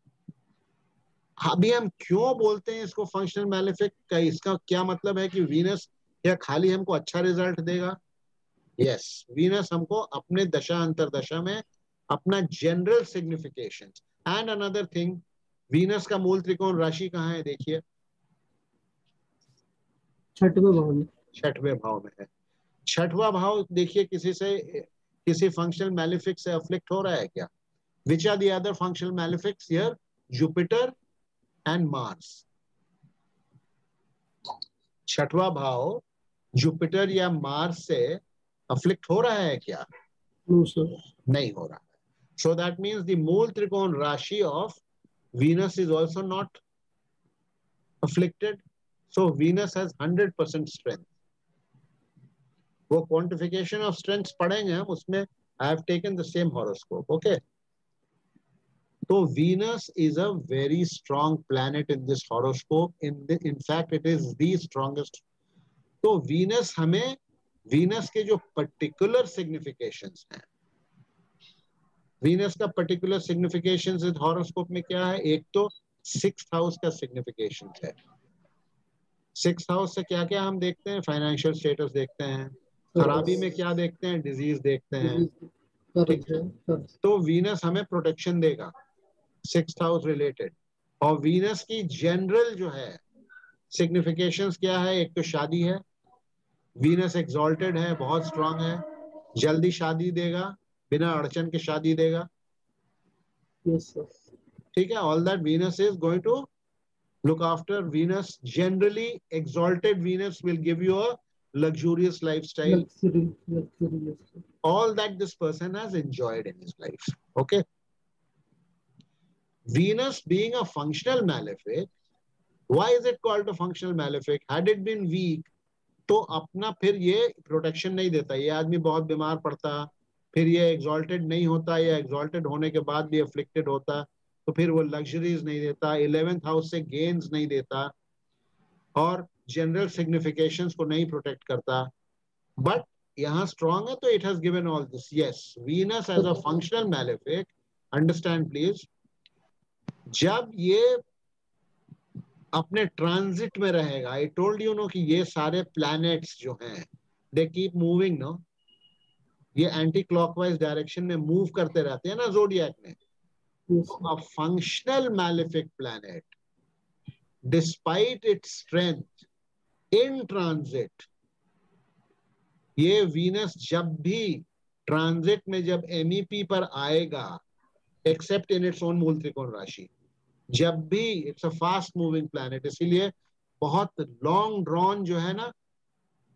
अभी हम क्यों बोलते हैं इसको फंक्शनल मैलेफिक का? इसका क्या मतलब है कि वीनस क्या खाली हमको अच्छा रिजल्ट देगा? यस, वीनस हमको अपने दशा अंतरदशा में अपना general signification. And another thing, Venus का मूल त्रिकोण राशि कहाँ है? देखिए, छठवें भाव में, छठवें भाव में है। छठवां भाव देखिए, किसी से किसी फंक्शनल मैलेफिक से अफ्लिक्ट हो रहा है क्या? Which are the other functional malefics here? Jupiter and Mars. छठवां भाव जुपिटर या मार्स से अफ्लिक्ट हो रहा है क्या? नो सर, नहीं हो रहा है। So that means the mool त्रिकोण rashi of Venus is also not afflicted. So Venus has hundred percent strength. वो क्वांटिफिकेशन ऑफ स्ट्रेंथ पढ़ेंगे हम, उसमें I have taken the same horoscope. Okay, तो Venus is a very strong planet in this horoscope. In the, in fact, it is the strongest. तो Venus हमें, Venus के जो particular significations हैं, Venus का particular significations इस horoscope में क्या है? एक तो sixth house का significations है। sixth house से क्या क्या हम देखते हैं? Financial status देखते हैं, खराबी में क्या देखते हैं? Disease देखते हैं, ठीक है? तो Venus हमें protection देगा सिक्स्थ हाउस रिलेटेड। और वीनस की जनरल जो है सिग्निफिकेशंस क्या है? एक तो शादी है, वीनस एक्सॉल्टेड है, बहुत स्ट्रांग है, जल्दी शादी देगा, बिना अड़चन के शादी देगा, ठीक है? All that Venus is going to look after. Venus generally exalted Venus will give you a luxurious lifestyle, all that this person has enjoyed in his life. Okay, Venus being a functional malefic, why is it called a functional malefic? Had it been weak, तो अपना फिर ये protection नहीं देता, ये आदमी बहुत बीमार पड़ता, फिर ये एग्जॉल्टेड नहीं होता, या एग्जॉल्टेड होने के बाद भी अफ्लिक्टेड होता, तो फिर वो लग्जरीज नहीं देता, इलेवेंथ हाउस से गेन्स नहीं देता, और जनरल सिग्निफिकेशंस को नहीं प्रोटेक्ट करता। बट यहाँ स्ट्रॉन्ग है, तो it has given all this. Yes, Venus as a functional malefic, understand please, जब ये अपने ट्रांजिट में रहेगा, आई टोल्ड यू नो कि ये सारे प्लैनेट्स जो हैं दे कीप मूविंग नो, ये एंटी क्लॉकवाइज डायरेक्शन में मूव करते रहते हैं ना ज़ोडिएक में। तो a functional malefic planet despite its strength in transit, ये वीनस जब भी ट्रांजिट में जब एमईपी पर आएगा, एक्सेप्ट इन इट्स ओन मूल त्रिकोण राशि, जब भी it's a fast moving planet, इसीलिए बहुत लॉन्ग ड्रॉन जो है ना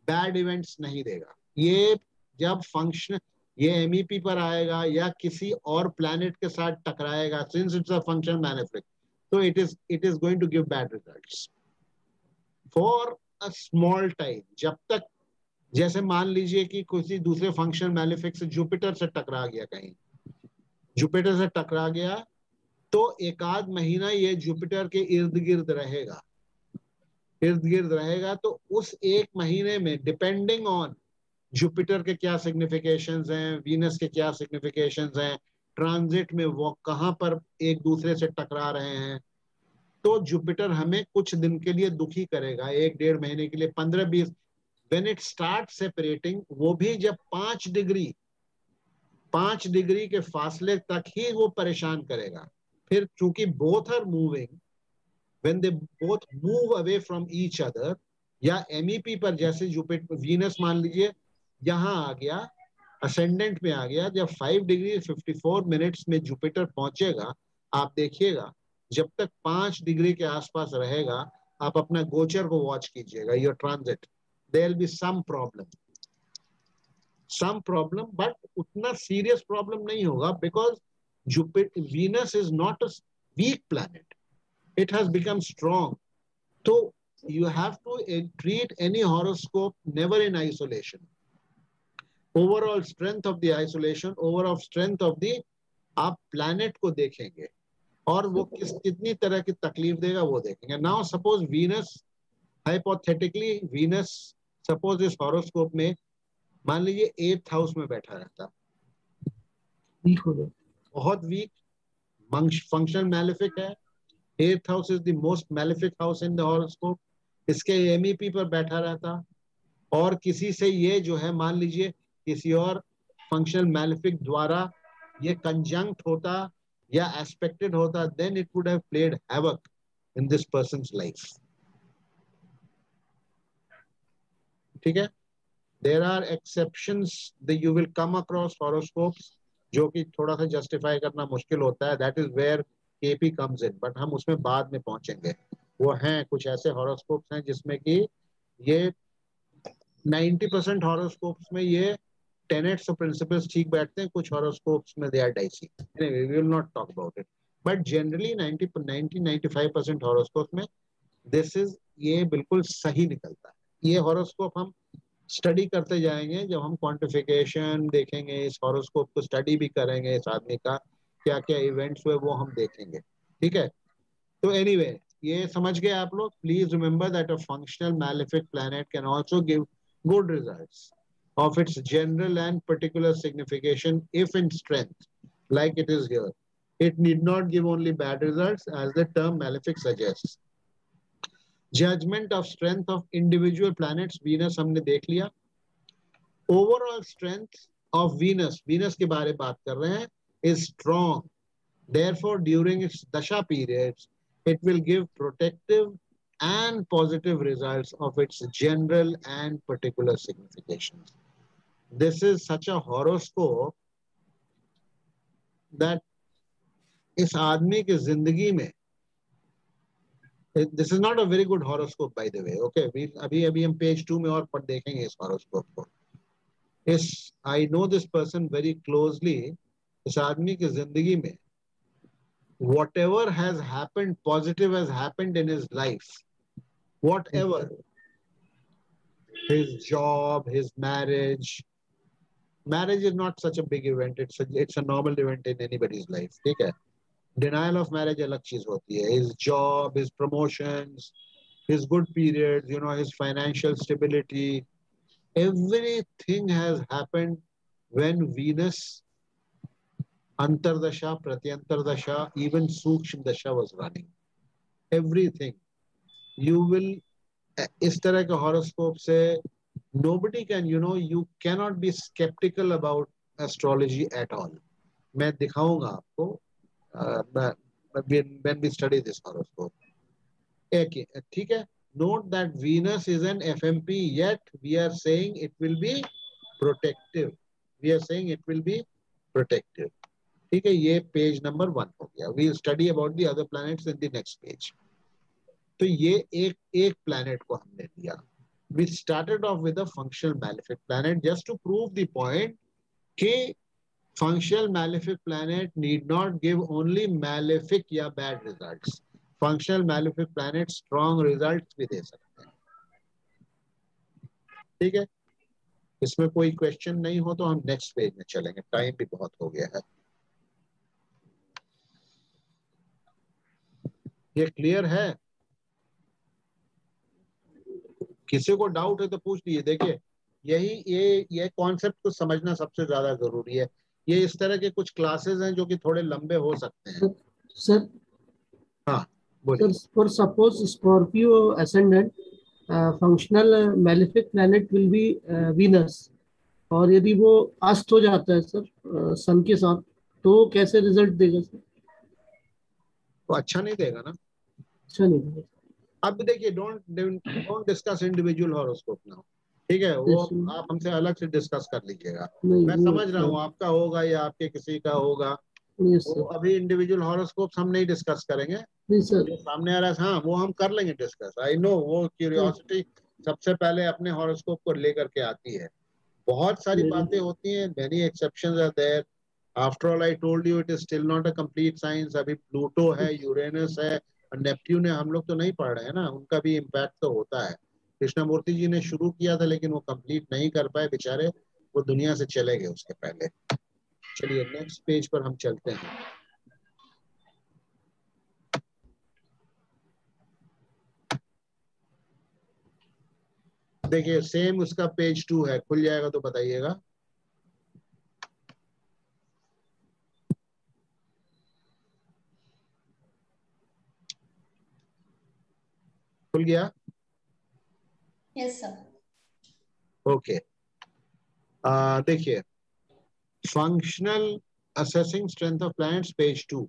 बैड इवेंट्स नहीं देगा। ये जब फंक्शन ये एमईपी पर आएगा या किसी और प्लैनेट के साथ टकराएगा, since it's a function malefic, तो it is it is going to give bad results for a small time. जब तक, जैसे मान लीजिए कि किसी दूसरे फंक्शन मैनिफिक से जुपिटर से टकरा गया, कहीं जुपिटर से टकरा गया, तो एक आध महीना ये जुपिटर के इर्द गिर्द रहेगा इर्द गिर्द रहेगा तो उस एक महीने में डिपेंडिंग ऑन जुपिटर के क्या सिग्निफिकेशंस हैं, वीनस के क्या सिग्निफिकेशंस हैं, ट्रांजिट में वो कहां पर एक दूसरे से टकरा रहे हैं, तो जुपिटर हमें कुछ दिन के लिए दुखी करेगा, एक डेढ़ महीने के लिए, पंद्रह बीस। व्हेन इट स्टार्ट सेपरेटिंग, वो भी जब पांच डिग्री पांच डिग्री के फासले तक ही वो परेशान करेगा। फिर चूंकि both are moving, when they both move away from each other, या एमईपी पर जैसे जुपिटर वीनस मान लीजिए यहां आ गया, असेंडेंट में आ गया, जब five degree fifty four minutes में जुपिटर पहुंचेगा, आप देखिएगा जब तक पांच डिग्री के आसपास रहेगा, आप अपना गोचर को वॉच कीजिएगा, your transit, there will be some problem some problem but उतना सीरियस प्रॉब्लम नहीं होगा, because Jupiter Venus is not a weak planet, it has become strong. So you have to uh, treat any horoscope never in isolation. Overall strength of the isolation, overall strength of the, आप planet को देखेंगे और वो किस कितनी तरह की तकलीफ देगा वो देखेंगे। Now suppose Venus, hypothetically Venus suppose इस horoscope में मान लीजिए eighth house में बैठा रहता, वीक हो गया, बहुत वीक, फंक्शनल मैलेफिक है, eighth house is the most malefic house in the horoscope, इसके एमईपी पर बैठा रहता और किसी से ये जो है मान लीजिए किसी और फंक्शनल मैलेफिक द्वारा ये कंजंक्ट होता या एस्पेक्टेड होता, then it would have played havoc in this person's life. ठीक है, there are exceptions that you will come across horoscopes जो कि थोड़ा सा जस्टिफाई करना मुश्किल होता है, that is where KP comes in, but हम उसमें बाद में पहुंचेंगे। वो हैं कुछ ऐसे हॉरोस्कोप्स हैं जिसमें कि ये ninety percent हॉरोस्कोप्स में ये टेनेट्स और प्रिंसिपल्स ठीक बैठते हैं, कुछ हॉरोस्कोप्स में they are dicey. Anyway we will not talk about it, but generally ninety ninety-five percent horoscope में दिस इज ये बिल्कुल सही निकलता है। ये हॉरोस्कोप हम स्टडी करते जाएंगे, जब हम क्वांटिफिकेशन देखेंगे, इस हॉरोस्कोप को स्टडी भी करेंगे, इस आदमी का क्या क्या इवेंट्स हुए वो हम देखेंगे। ठीक है, तो एनीवे ये समझ गए आप लोग। Please remember that a functional malefic planet can also give good results of its general and particular signification if in strength, like it is here. It need not give only bad results as the term malefic suggests. Judgment of strength of individual planets, Venus हमने देख लिया। Overall strength of Venus, Venus के बारे में बात कर रहे हैं, is strong. Therefore, during its dasha periods, it will give protective and positive results of its general and particular significations. This is such a horoscope that इस आदमी की जिंदगी में, this is not a very good horoscope by the way, okay? We अभी अभी हम page to में और पढ़ देखेंगे इस horoscope को। इस I know this person very closely. इस आदमी की जिंदगी में whatever has happened, positive has happened in his life, whatever, his job, his marriage. Marriage is not such a big event. It's a, it's a normal event in anybody's life. ठीक है, denial of marriage अलग चीज होती है। His job, his promotions, his good periods, you know, his financial stability, everything has happened when Venus, Antardasha, Pratyantardasha, even Sukshma Dasha was running. Everything. You will, इस तरह के horoscope से nobody can, you know, you cannot be skeptical about astrology at all. मैं दिखाऊंगा आपको uh, when, when we study this horoscope. Okay, ठीक है. Note that Venus is an F M P, yet we are saying it will be protective. We are saying it will be protective. ठीक है, ये page number one हो गया। We will study about the other planets in the next page. तो ये एक एक planet को हमने लिया। we started off with a functional malefic planet just to prove the point कि functional malefic planet need not give only malefic या bad results. Functional malefic planet strong results भी दे सकते हैं. ठीक है, इसमें कोई क्वेश्चन नहीं हो तो हम नेक्स्ट पेज में चलेंगे, टाइम भी बहुत हो गया है. ये क्लियर है? किसी को डाउट है तो पूछ लीजिए. देखिए यही ये ये कॉन्सेप्ट को समझना सबसे ज्यादा जरूरी है. ये इस तरह के कुछ क्लासेस हैं जो कि थोड़े लंबे हो सकते हैं. सर हाँ बोलिए. Sir for suppose Scorpio ascendant functional malefic planet will be Venus, और यदि वो अस्त हो जाता है सर सन के साथ, तो कैसे रिजल्ट देगा सर? तो अच्छा नहीं देगा ना. अच्छा नहीं देगा. अब देखिए don't don't discuss individual horoscope now. ठीक है, वो आप हमसे अलग से डिस्कस कर लीजिएगा. मैं समझ रहा हूँ आपका होगा या आपके किसी का होगा. वो अभी इंडिविजुअल हॉरोस्कोप हम नहीं डिस्कस करेंगे. जो सामने आ रहा है हाँ वो हम कर लेंगे डिस्कस. आई नो वो क्यूरियोसिटी सबसे पहले अपने हॉरोस्कोप को लेकर के आती है. बहुत सारी बातें होती हैं. Many exceptions are there. After all I told you it is still not a complete science. अभी प्लूटो है, यूरेनस है, नेपट्यून है, हम लोग तो नहीं पढ़ रहे हैं ना. उनका भी इम्पैक्ट तो होता है. कृष्णमूर्ति जी ने शुरू किया था लेकिन वो कंप्लीट नहीं कर पाए बेचारे. वो दुनिया से चले गए उसके पहले. चलिए नेक्स्ट पेज पर हम चलते हैं. देखिए सेम उसका पेज टू है. खुल जाएगा तो बताइएगा. खुल गया? Yes sir. ओके. देखिए functional assessing strength of planets page two.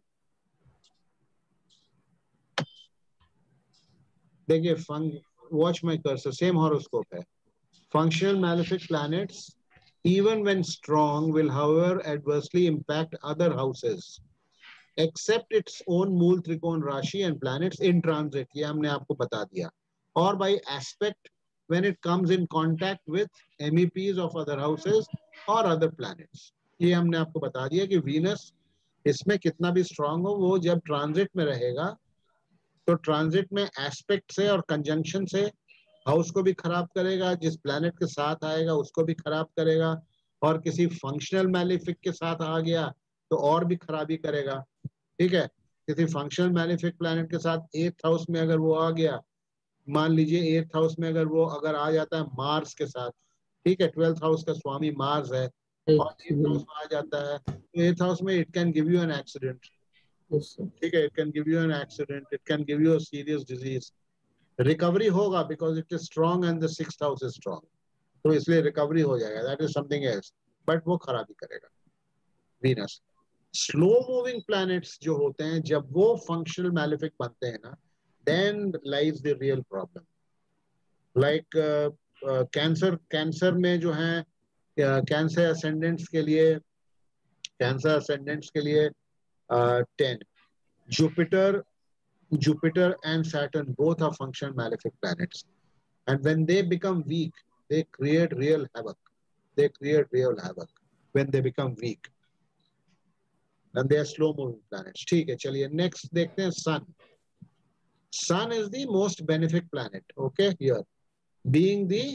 देखिए watch my cursor. Same horoscope है. Functional malefic planets even when strong will however adversely impact other houses except its own मूल त्रिकोण राशि and planets in transit. ये हमने आपको बता दिया. और by aspect when it comes in contact with M E Ps of other houses or other planets. ये हमने आपको बता दिया कि वीनस इसमें कितना भी स्ट्रांग हो, वो जब ट्रांजिट में रहेगा तो ट्रांजिट में एस्पेक्ट से और कंजंक्शन से हाउस को भी खराब करेगा, जिस प्लैनेट के साथ आएगा उसको भी खराब करेगा, और किसी फंक्शनल मैलेफिक के साथ आ गया तो और भी खराबी करेगा. ठीक है, किसी फंक्शनल मैलेफिक प्लैनेट के साथ एट्थ हाउस में अगर वो आ गया, मान लीजिए एट्थ हाउस में अगर वो अगर आ जाता है मार्स के साथ. ठीक है, ट्वेल्थ हाउस का स्वामी मार्स है और एट्थ हाउस में आ जाता है, तो एट्थ हाउस में it can give you an accident. ठीक है, it can give you an accident, it can give you a serious disease. Recovery होगा because it is strong and the sixth house is strong, तो इसलिए recovery हो जाएगा. That is something else, but वो खराबी करेगा. वीनस स्लो मूविंग प्लैनेट्स जो होते हैं जब वो फंक्शनल मैलेफिक बनते हैं ना, then lies the real problem. Like cancer cancer में जो है कैंसर असेंडेंट्स के लिए कैंसर असेंडेंट्स के लिए ten. Jupiter Jupiter and Saturn both are functional malefic planets, and when they become weak they create real havoc. They create real havoc when they become weak, and they are slow moving planets. ठीक है, चलिए next देखते हैं. Sun. Sun is the most benefic planet. Okay, here being the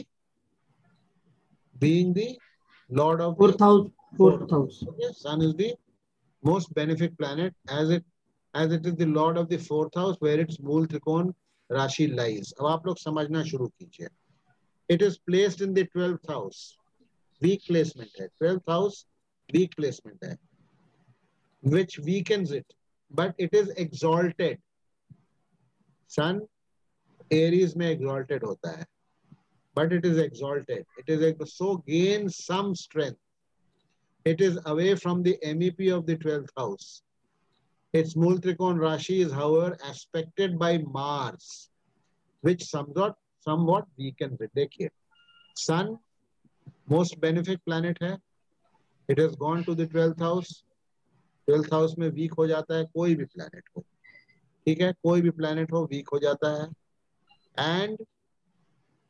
being the lord of fourth house. Fourth house. Okay, Sun is the most benefic planet as it as it is the lord of the fourth house where its मूल त्रिकोण राशि lies. अब आप लोग समझना शुरू कीजिए. It is placed in the twelfth house. Weak placement है. twelfth house weak placement है, which weakens it, but it is exalted. Sun Aries में exalted होता है, but it is exalted. It is so gains some strength. It is away from the M E P of the twelfth house. Its मूल त्रिकोण राशि is however aspected by Mars, which somewhat somewhat weakens it. देखिए, Sun most benefic planet है. It has gone to the twelfth house. twelfth house में weak हो जाता है कोई भी planet हो. ठीक है, कोई भी planet हो weak हो जाता है. And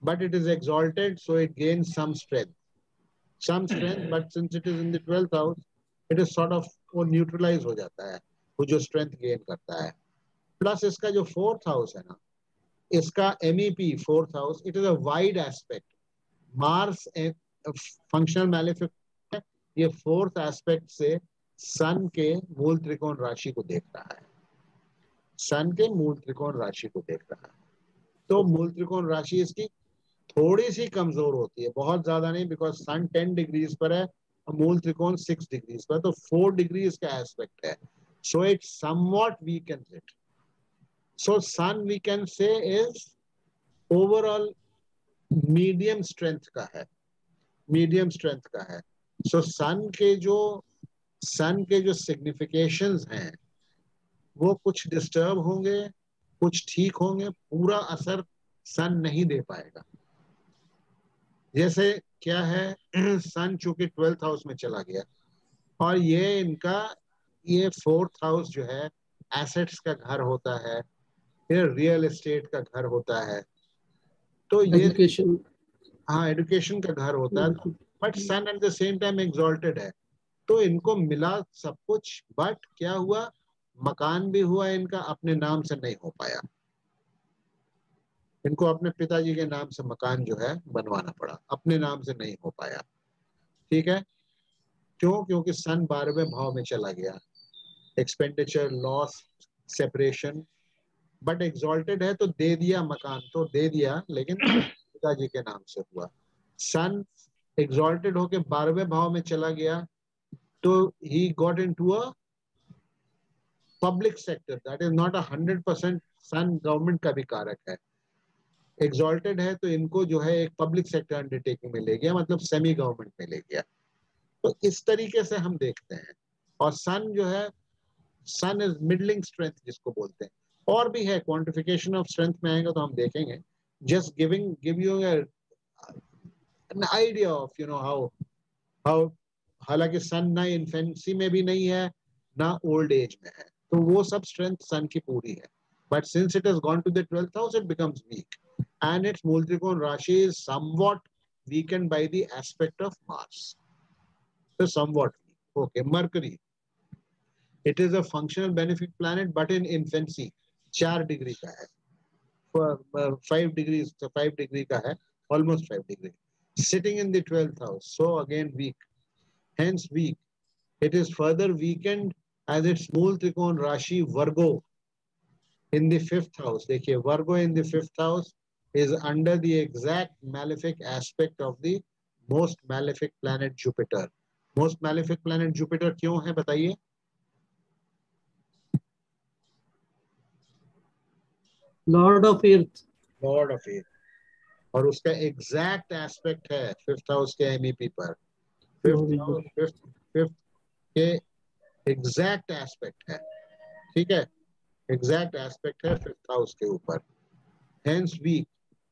but it is exalted, so it gains some strength. Some strength, but since it is in the twelfth house, it is sort of वो न्यूट्रलाइज हो जाता है, वो जो स्ट्रेंथ गेन करता है. प्लस इसका जो फोर्थ हाउस है ना, इसका MEP fourth house, it is a wide aspect. Mars functional malefic, ये फोर्थ एस्पेक्ट से सन के मूल त्रिकोण राशि को देख रहा है. सन के मूल त्रिकोण राशि को देख रहा है. तो मूल त्रिकोण राशि इसकी थोड़ी सी कमजोर होती है, बहुत ज्यादा नहीं, बिकॉज सन टेन डिग्रीज पर है, मूल त्रिकोण सिक्स डिग्रीज पर, तो फोर डिग्रीज का एस्पेक्ट है. So it somewhat weakens it. So sun we can say is overall medium strength का है, मीडियम स्ट्रेंथ का है. सो सन के जो सन के जो सिग्निफिकेशंस हैं वो कुछ डिस्टर्ब होंगे, कुछ ठीक होंगे, पूरा असर सन नहीं दे पाएगा. जैसे क्या है, सन चूंकि ट्वेल्थ हाउस में चला गया और ये इनका ये फोर्थ हाउस जो है एसेट्स का घर होता है, फिर रियल एस्टेट का घर होता है, तो ये एजुकेशन, हाँ एजुकेशन का घर होता है. But sun at the same time exalted है, तो इनको मिला सब कुछ, बट क्या हुआ, मकान भी हुआ इनका, अपने नाम से नहीं हो पाया. इनको अपने पिताजी के नाम से मकान जो है बनवाना पड़ा, अपने नाम से नहीं हो पाया. ठीक है, क्यों? क्योंकि सन बारहवें भाव में चला गया. Expenditure, loss, separation. But exalted है तो दे दिया, मकान तो दे दिया, लेकिन पिताजी के नाम से हुआ. सन एग्जॉल्टेड होके बारहवें भाव में चला गया, तो he got into a public sector. That is not a hundred percent. Sun government का भी कारक है. एग्जॉल्टेड है तो इनको जो है एक पब्लिक सेक्टर अंडरटेकिंग में ले गया, मतलब सेमी गवर्नमेंट में ले गया. तो इस तरीके से हम देखते हैं. और सन जो है, सन इज मिडलिंग स्ट्रेंथ जिसको बोलते हैं. और भी है, क्वांटिफिकेशन ऑफ स्ट्रेंथ में आएगा तो हम देखेंगे. Just giving give you an idea of you know how how हालांकि सन ना इन्फेंसी में भी नहीं है ना ओल्ड एज में है, तो वो सब स्ट्रेंथ सन की पूरी है. But since it has gone to the twelfth house, it becomes weak, and its मूल त्रिकोण राशि is somewhat weakened by the aspect of Mars. So somewhat weak. Okay, Mercury. It is a functional benefic planet, but in infancy. चार degree का है, five degree five degree का है, almost five degree. Sitting in the twelfth house, so again weak. Hence weak. It is further weakened as its मूल त्रिकोण राशि Virgo in the fifth house. देखिए, Virgo in the fifth house is under the exact malefic aspect of the most malefic planet Jupiter. Most malefic planet Jupiter क्यों है बताइए? Lord of eighth, lord of eighth, और उसका exact aspect है fifth house के MEP पर. Fifth house fifth fifth के exact aspect है. ठीक है, एग्जैक्ट एस्पेक्ट है फिफ्थ हाउस के ऊपर. Hence weak.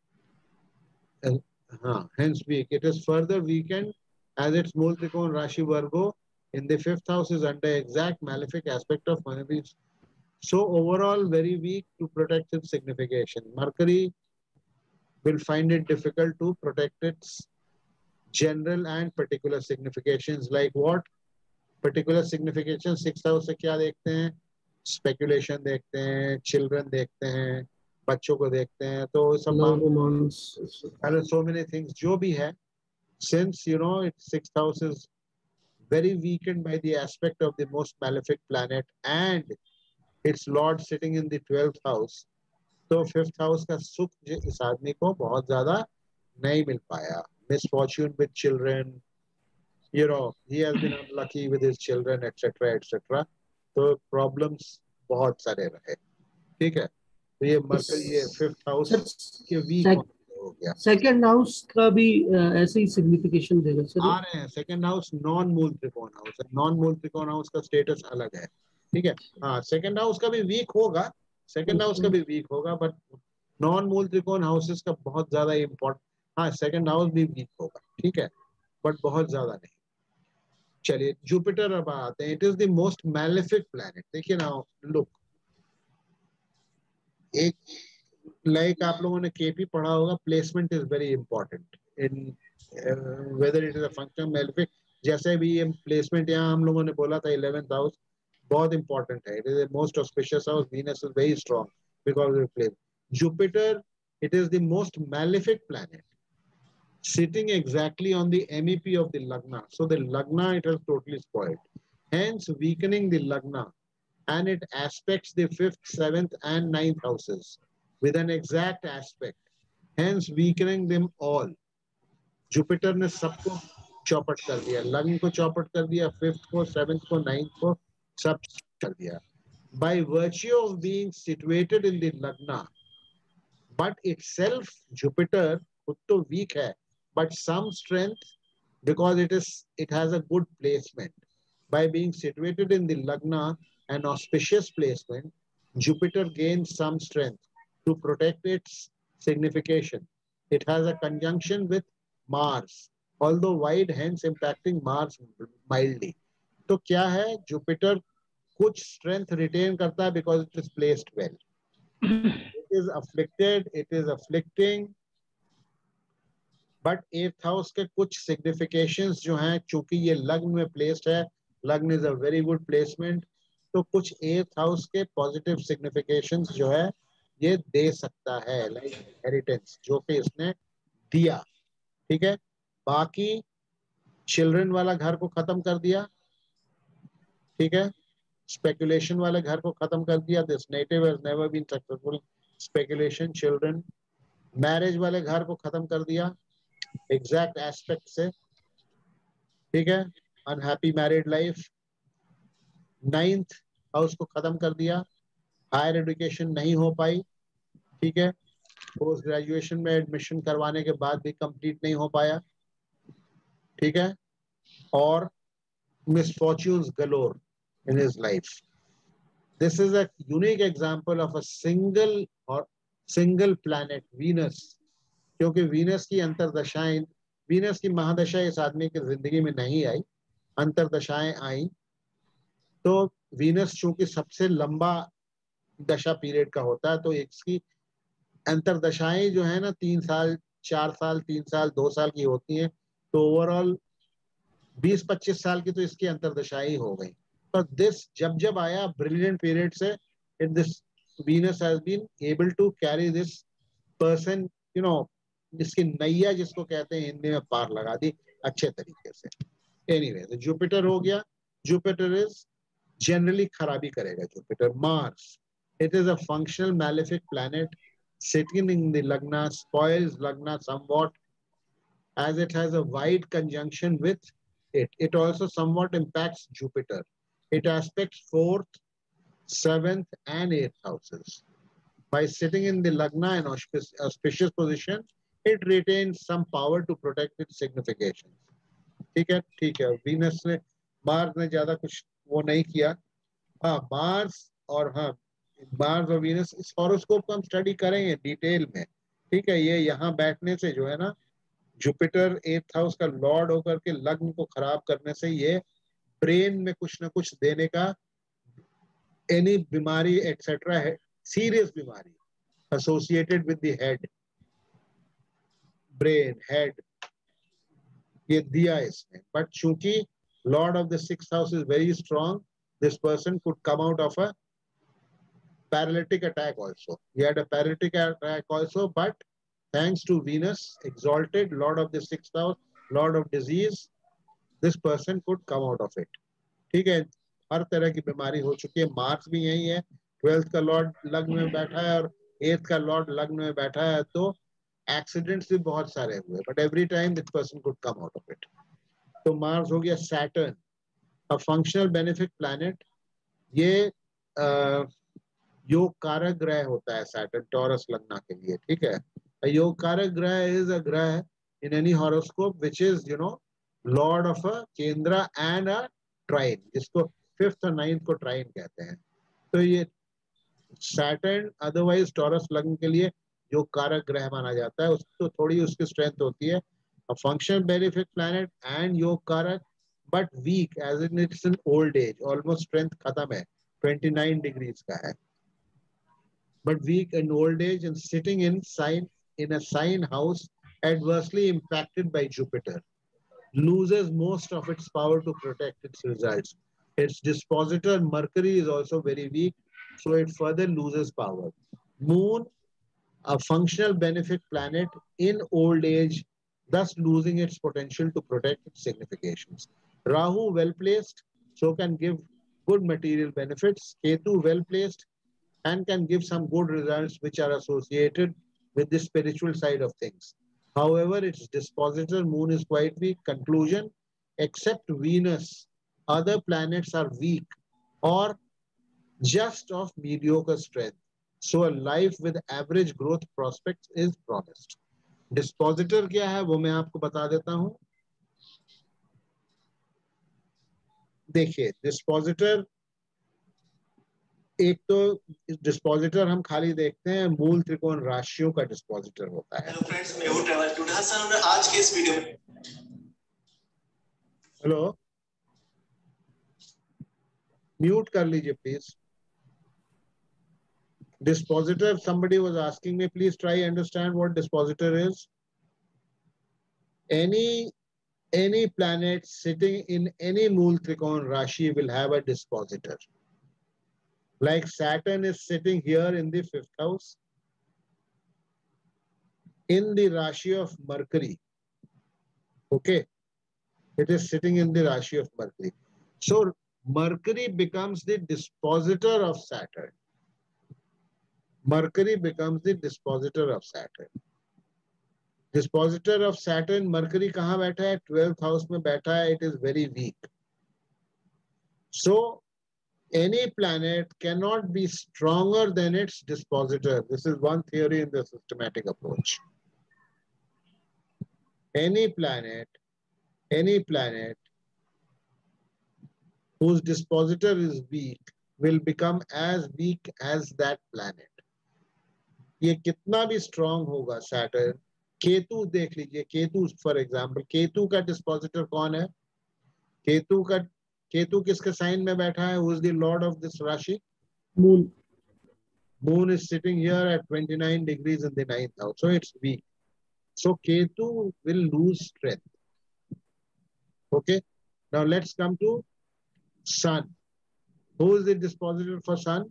हाँ, hence weak. It is further weakened as its मूल त्रिकोण राशि Virgo in the fifth house is under exact malefic aspect of Mercury. So overall very weak to protect its signification. Mercury will find it difficult to protect its general and particular significations. Like what? Particular signification sixth house से क्या देखते हैं? Speculation देखते हैं, children देखते हैं, बच्चों को देखते हैं, तो सब मामले, so many things जो भी है, since you know its sixth house is very weakened by the aspect of the most malefic planet and its lord sitting in the twelfth house, तो fifth house का सुख इस आदमी को बहुत ज्यादा नहीं मिल पाया. Misfortune with children, you know, he has been unlucky with his children, etc, etc. तो problems बहुत सारे रहे. ठीक है, तो ये मरकरी ये फिफ्थ हाउस के वीक हो गया. सेकंड हाउस का भी ऐसे ही सिग्निफिकेशन देगा सर? आ रहे हैं. सेकंड हाउस नॉन मूल त्रिकोण हाउस है. नॉन मूल त्रिकोण हाउस का स्टेटस अलग है. ठीक है, हाँ, सेकंड हाउस का भी वीक होगा, सेकंड हाउस का भी वीक होगा, बट नॉन मूल त्रिकोण हाउसेस का बहुत ज्यादा इम्पोर्टेंट. हाँ, सेकंड हाउस भी वीक होगा, ठीक है, बट बहुत ज्यादा नहीं. चलिए, जुपिटर अब आते हैं. It is the most malefic planet. देखिए ना, लुक, एक लाइक like आप लोगों ने केपी पढ़ा होगा, placement is very important in whether it is a functional malefic. जैसे भी ये प्लेसमेंट यहाँ हम लोगों ने बोला था इलेवेंथ हाउस बहुत इंपॉर्टेंट है। It is most auspicious house, Venus is very strong because of place. Jupiter, it is the most malefic planet, sitting exactly on the M E P of the Lagna. So the Lagna, it has totally spoiled, hence weakening the Lagna, and it aspects the fifth, seventh and ninth houses with an exact aspect, hence weakening them all. Jupiter ने सबको चौपट कर दिया, लग्न को चौपट कर दिया, फिफ्थ को, सेवेंथ को, नाइन्थ को, सब कर दिया. By virtue of being situated in the Lagna, but itself Jupiter खुद तो weak है, but some strength because it is it has a good placement. By being situated in the Lagna, an auspicious placement, Jupiter gains some strength to protect its signification. It has a conjunction with Mars, although wide, hence impacting Mars mildly. तो क्या है, Jupiter कुछ strength retain करता है because it is placed well. It is afflicted, it is afflicting, but eighth house के कुछ significations जो हैं, चूंकि ये लग्न में प्लेस्ड है, lagna is a very good placement, तो कुछ एट्थ हाउस के पॉजिटिव सिग्निफिकेशंस जो है ये दे सकता है, लाइक हेरिटेंस जो कि इसने दिया. ठीक है, बाकी चिल्ड्रन वाला घर को खत्म कर दिया. ठीक है, स्पेकुलेशन वाले घर को खत्म कर दिया. This native has never been successful speculation children. Marriage वाले घर को खत्म कर दिया एग्जैक्ट एस्पेक्ट से. ठीक है, unhappy married life. Ninth house को खत्म कर दिया, हायर एजुकेशन नहीं हो पाई. ठीक है, पोस्ट ग्रेजुएशन में एडमिशन करवाने के बाद भी कंप्लीट नहीं हो पाया. ठीक है, और misfortunes galore in his life. This is a unique example of a single or single planet, Venus. क्योंकि वीनस की अंतरदशाएं, वीनस की महादशा इस आदमी की जिंदगी में नहीं आई, अंतरदशाएं आई. तो वीनस चूंकि सबसे लंबा दशा पीरियड का होता है, तो इसकी अंतरदशाएं जो है ना तीन साल, चार साल, तीन साल, दो साल की होती हैं. तो ओवरऑल बीस पच्चीस साल की तो इसकी अंतरदशाएं हो गई. पर दिस जब जब आया ब्रिलियंट पीरियड से, in this Venus has been able to carry this person, you know, जिसकी नैया जिसको कहते हैं हिंदी में, पार लगा दी अच्छे तरीके से. एनीवे, तो जुपिटर हो गया. जुपिटर इज जनरली खराबी करेगा. Jupiter. Mars, it is a functional malefic planet sitting in the Lagna, spoils Lagna somewhat as it has a wide conjunction with it. It also somewhat impacts Jupiter. It aspects fourth, seventh and eighth houses. By sitting in the Lagna, an auspicious position, it retains some power to protect its significations. ठीक है, ठीक है. Venus ने, Mars ने ज्यादा कुछ वो नहीं किया. हाँ, मार्स और हाँ मार्स और वीनस, इस हॉरोस्कोप को हम स्टडी करेंगे डिटेल में. ठीक है, ये यहाँ बैठने से जो है ना, जुपिटर एट्थ हाउस का लॉर्ड होकर के लग्न को खराब करने से ये ब्रेन में कुछ ना कुछ देने का, एनी बीमारी एक्सेट्रा है, सीरियस बीमारी associated with the head, brain, head, ये दिया इसने. बट चूंकि lord of the sixth house is very strong, this person could come out of a paralytic attack also. He had a paralytic attack also, but thanks to Venus, exalted, lord of the sixth house, lord of disease, this person could come out of it. ठीक है, हर तरह की बीमारी हो चुकी है. Mars भी यही है, ट्वेल्थ का लॉर्ड लग्न में बैठा है और एट्थ का लॉर्ड लग्न में बैठा है, तो एक्सीडेंट्स भी बहुत सारे हुए, but every time this person could come out of it. तो मार्स हो गया. Saturn, a functional benefic planet. ये uh, योग कारक ग्रह होता है सैटर्न, टॉरस लग्ना के लिए. ठीक है, योग कारक ग्रह इज अ ग्रह in any horoscope which is, you know, lord of a केंद्र एंड अ ट्राइन, जिसको फिफ्थ और नाइन्थ को ट्राइन कहते हैं. तो ये सैटर्न अदरवाइज टॉरस लग्न के लिए योग कारक ग्रह माना जाता है. उसको थोड़ी उसकी स्ट्रेंथ होती है. A functional benefic planet and योग कारक, but weak as in its in old age, almost strength खत्म है, ट्वेंटी नाइन डिग्रीज का है. but weak in old age and sitting in sign in a sign house adversely impacted by Jupiter, loses most of its power to protect its results. Its dispositor Mercury is also very weak, so it further loses power. Moon, a functional benefit planet in old age, thus losing its potential to protect its significations. Rahu, well placed, so can give good material benefits. Ketu, well placed, and can give some good results which are associated with the spiritual side of things. However, its dispositor Moon is quite weak. Conclusion, except Venus, other planets are weak or just of mediocre strength. So a life with average growth prospects is promised. Dispositor क्या है वो मैं आपको बता देता हूं. देखिए, dispositor, एक तो डिस्पोजिटर हम खाली देखते हैं मूल त्रिकोण राशियों का डिस्पोजिटर होता है. हेलो फ्रेंड्स, मैं हूं ट्रैवल टू हसन और आज के इस वीडियो में हेलो, म्यूट कर लीजिए please. Dispositor, somebody was asking me, please try understand what dispositor is. Any any planet sitting in any mool trikon rashi will have a dispositor. Like Saturn is sitting here in the fifth house, in the rashi of Mercury. Okay, it is sitting in the rashi of Mercury. So Mercury becomes the dispositor of Saturn. Mercury becomes the dispositor of Saturn. Dispositor of Saturn, Mercury कहाँ बैठा है? twelfth house में बैठा है. It is very weak. So any planet cannot be stronger than its dispositor. This is one theory in the systematic approach. Any planet, any planet whose dispositor is weak will become as weak as that planet. ये कितना भी strong होगा Saturn. Ketu देख लीजिए, Ketu for example, Ketu का dispositor कौन है? केतु का केतु किसके साइन में बैठा है? Who is the lord of this राशि? Moon. Moon is sitting here at twenty-nine degrees in the ninth house, so it's weak. So Ketu will lose strength. Okay. Now let's come to Sun. Who is the dispositor for Sun?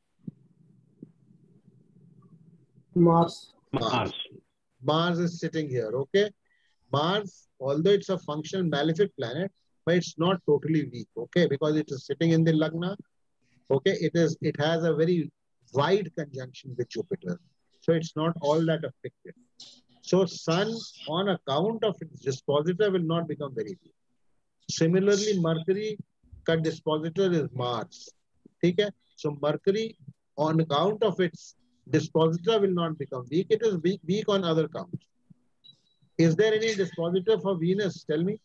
Mars. Mars. Mars is sitting here. Okay. Mars, although it's a functional malefic planet, but it's not totally weak. Okay, because it is sitting in the Lagna. Okay, it is. It has a very wide conjunction with Jupiter, so it's not all that affected. So Sun, on account of its dispositor, will not become very weak. Similarly, Mercury का dispositor is Mars. ठीक है? So Mercury, on account of its dispositor, will not become weak. It is weak, weak on other counts. Is there any dispositor for Venus? Tell me.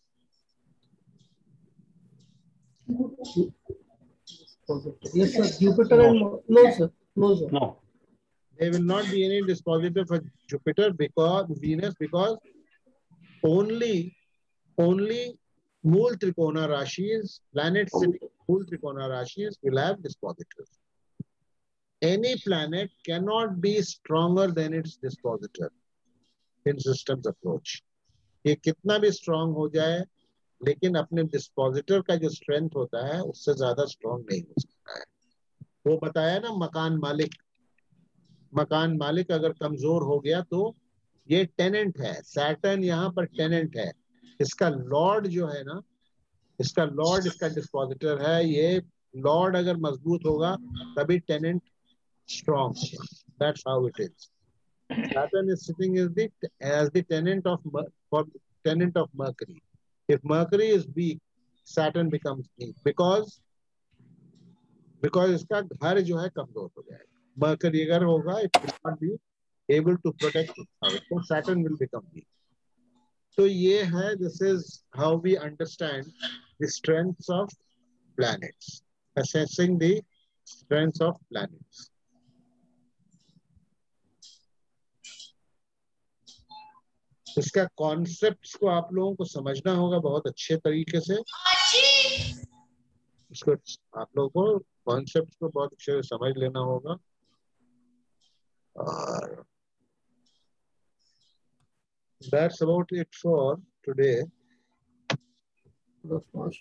Yes, sir. Jupiter and no, sir. No, sir. No. There will not be any dispositor for Jupiter because Venus, because only only Mool Trikona Rashis, planets sitting Mool Trikona Rashis will have dispositors. Any planet cannot be stronger than its dispositor in systems approach. ये कितना भी strong हो जाए, लेकिन अपने dispositor का जो strength होता है, उससे ज़्यादा strong नहीं हो सकता है. वो बताया ना मकान मालिक, मकान मालिक अगर कमजोर हो गया तो ये टेनेंट है. सैटर्न यहाँ पर टेनेंट है. इसका लॉर्ड जो है ना, इसका लॉर्ड इसका डिस्पोजिटर है. ये लॉर्ड अगर मजबूत होगा तभी टेनेंट स्ट्रॉन्ग होगा. That's how it is. Saturn is sitting as the as the tenant of for tenant of Mercury. If Mercury is weak, Saturn becomes weak because because इसका घर जो है कमजोर हो जाएगा. Mercury अगर होगा, it will not be able to protect itself. So Saturn will become weak. So ये है, this is how we understand the strengths of planets, assessing the strengths of planets. इसका कॉन्सेप्ट्स को आप लोगों को समझना होगा बहुत अच्छे तरीके से. इसको आप लोगों को कॉन्सेप्ट्स को बहुत अच्छे से समझ लेना होगा. और that's about it for today. The first.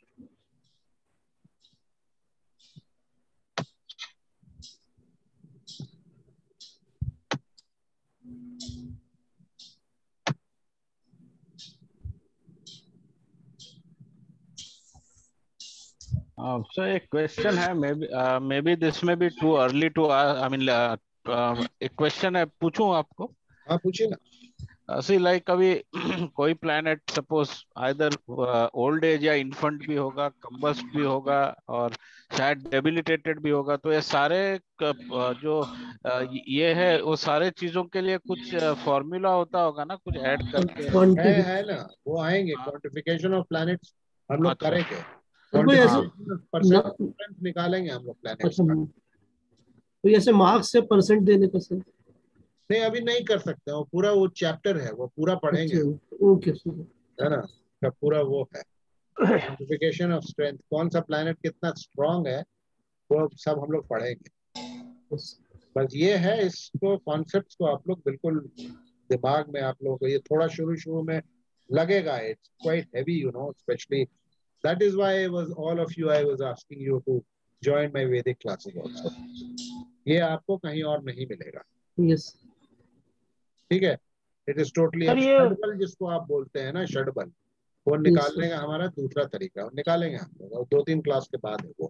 Uh, so a question है, maybe uh, maybe this may be too early to uh, I mean uh, uh, एक question है, पूछूं आपको? हाँ पूछिए ना. सी लाइक अभी कोई planet suppose either old age या इन्फेंट भी होगा, कंबस्ट भी होगा और शायद डेबिलिटेटेड भी होगा, तो ये सारे uh, जो uh, ये है वो सारे चीजों के लिए कुछ फॉर्मूला uh, होता होगा ना, कुछ ऐड करके? है है ना, वो आएंगे. क्वांटिफिकेशन ऑफ प्लैनेट्स हम लोग अच्छा. करेंगे. कोई ऐसे परसेंट निकालेंगे हम लोग प्लैनेट्स का. कोई ऐसे मार्क्स से परसेंट देने का सर? नहीं, अभी नहीं कर सकते. वो पूरा वो चैप्टर है, वो पूरा पढ़ेंगे. Okay sir. है ना, का पूरा वो है क्वांटिफिकेशन ऑफ स्ट्रेंथ. कौन सा प्लैनेट कितना स्ट्रांग है वो सब हम लोग पढ़ेंगे. बस ये है, इसको कॉन्सेप्ट्स को आप लोग बिल्कुल दिमाग में, आप लोगों को ये थोड़ा शुरू शुरू में लगेगा. It's quite heavy, you know, specially that is why I was all of you I was asking you to join my Vedic classes also. ये आपको कहीं और नहीं मिलेगा. यस, ठीक है. इट इज टोटली षडबल, जिसको आप बोलते हैं ना, षडबल, वो निकालने का हमारा दूसरा तरीका निकालेंगे हम लोग. दो तीन क्लास के बाद है वो.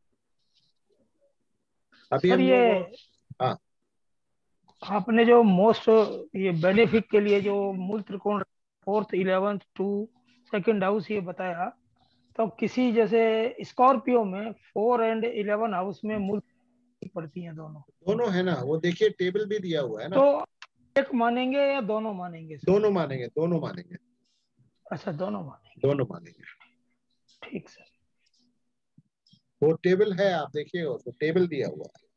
अभी हम ये हाँ, आपने जो मोस्ट ये बेनिफिट के लिए जो मूल त्रिकोण fourth eleventh to second house ये बताया, तो किसी जैसे स्कॉर्पियो में फोर एंड इलेवन हाउस में मूल पड़ती हैं दोनों दोनों है ना. वो देखिए टेबल भी दिया हुआ है ना. तो एक मानेंगे या दोनों मानेंगे? दोनों मानेंगे. दोनों मानेंगे. अच्छा, दोनों मानेंगे. दोनों मानेंगे. ठीक सर. वो टेबल है, आप देखिए, उसको टेबल दिया हुआ है.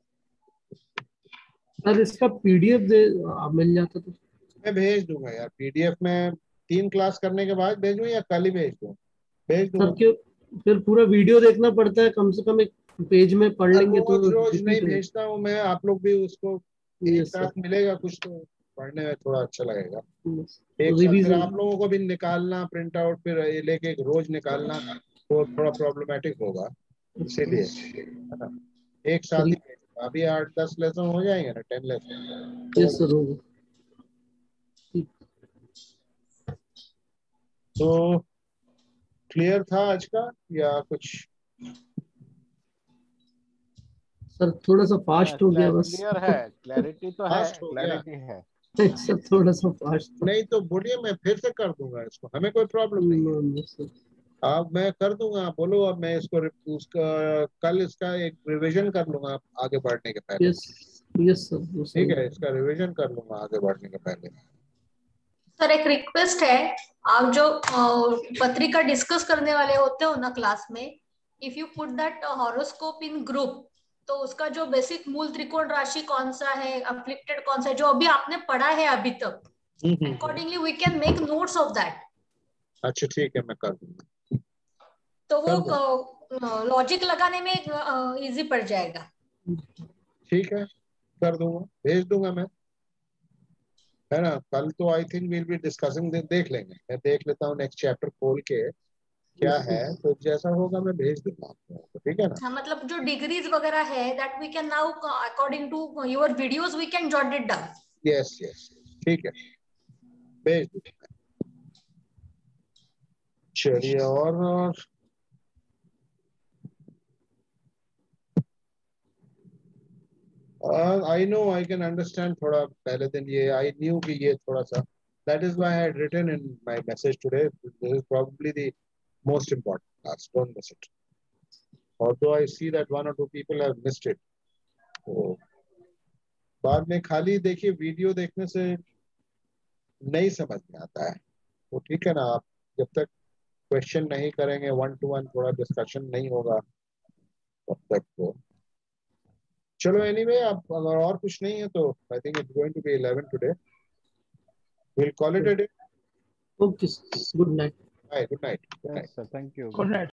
सर इसका पीडीएफ दे आप मिल जाता तो मैं भेज दूंगा यार. पीडीएफ में तीन क्लास करने के बाद भेजूं या कल ही भेज दूं? भेज दूंगा. सर क्यों फिर पूरा वीडियो देखना पड़ता है? कम से कम एक पेज में पढ़ लेंगे तो. रोज रोज नहीं भेजता हूँ मैं. आप लोग भी उसको एक साथ मिलेगा कुछ तो पढ़ने में थोड़ा अच्छा लगेगा. एक साथ फिर आप लोगों को भी निकालना प्रिंट आउट, फिर ये लेके एक रोज निकालना वो थोड़ा प्रॉब्लमेटिक होगा. इसीलिए है ना, एक साथ ही. अभी आठ दस लेसन हो जाएंगे ना, टेन लेसन. यस सर, होगा. तो क्लियर था आज का या कुछ? सर थोड़ा सा फास्ट हो गया बस. क्लियर है, क्लैरिटी तो है, क्लैरिटी है सर. थोड़ा सा फास्ट. नहीं तो बोलिए, मैं फिर से कर दूंगा इसको, हमें कोई प्रॉब्लम नहीं है. अब मैं कर दूंगा, बोलो. अब मैं इसको उसका कल इसका एक रिवीजन कर लूंगा आगे बढ़ने के पहले. Yes yes sir. ठीक है, इसका रिवीजन कर लूंगा आगे बढ़ने के पहले. सर एक रिक्वेस्ट है, आप जो पत्रिका डिस्कस करने वाले होते हो ना क्लास में, if you put that horoscope in group, तो उसका जो बेसिक मूल त्रिकोण राशि कौन सा है, अफ्लिक्टेड कौन सा है, जो अभी आपने पढ़ा है अभी तक, accordingly we can make notes of that. अच्छा ठीक है, मैं कर दूंगा. तो वो लॉजिक लगाने में इजी पड़ जाएगा. ठीक है, कर दूंगा, भेज दूंगा मैं. है ना, कल तो I think will be discussing. देख लेंगे, मैं देख लेता हूँ नेक्स्ट चैप्टर खोल के क्या है, तो जैसा होगा मैं भेज दूंगा आपको. ठीक है ना. हाँ, मतलब जो डिग्रीज वगैरह है that we can now according to your videos we can jot it down. Yes yes, ठीक है, भेज दूंगा. चलिए, और, और I know I can understand. थोड़ा पहले दिन ये आई न्यू कि ये थोड़ा सा, that is why I had written in my message today, this is probably the most important class, don't miss it. Although I see that one or two people have missed it. तो बाद में खाली देखिए video देखने से नहीं समझ में आता है. तो ठीक है ना, आप जब तक क्वेश्चन नहीं करेंगे, वन टू वन थोड़ा डिस्कशन नहीं होगा तब तक. तो चलो, एनीवे, आप अगर और कुछ नहीं है तो I think it's going to be eleven today. Will call it a day. Okay, good night. Bye, good night. Yes, sir. Thank you. Good night.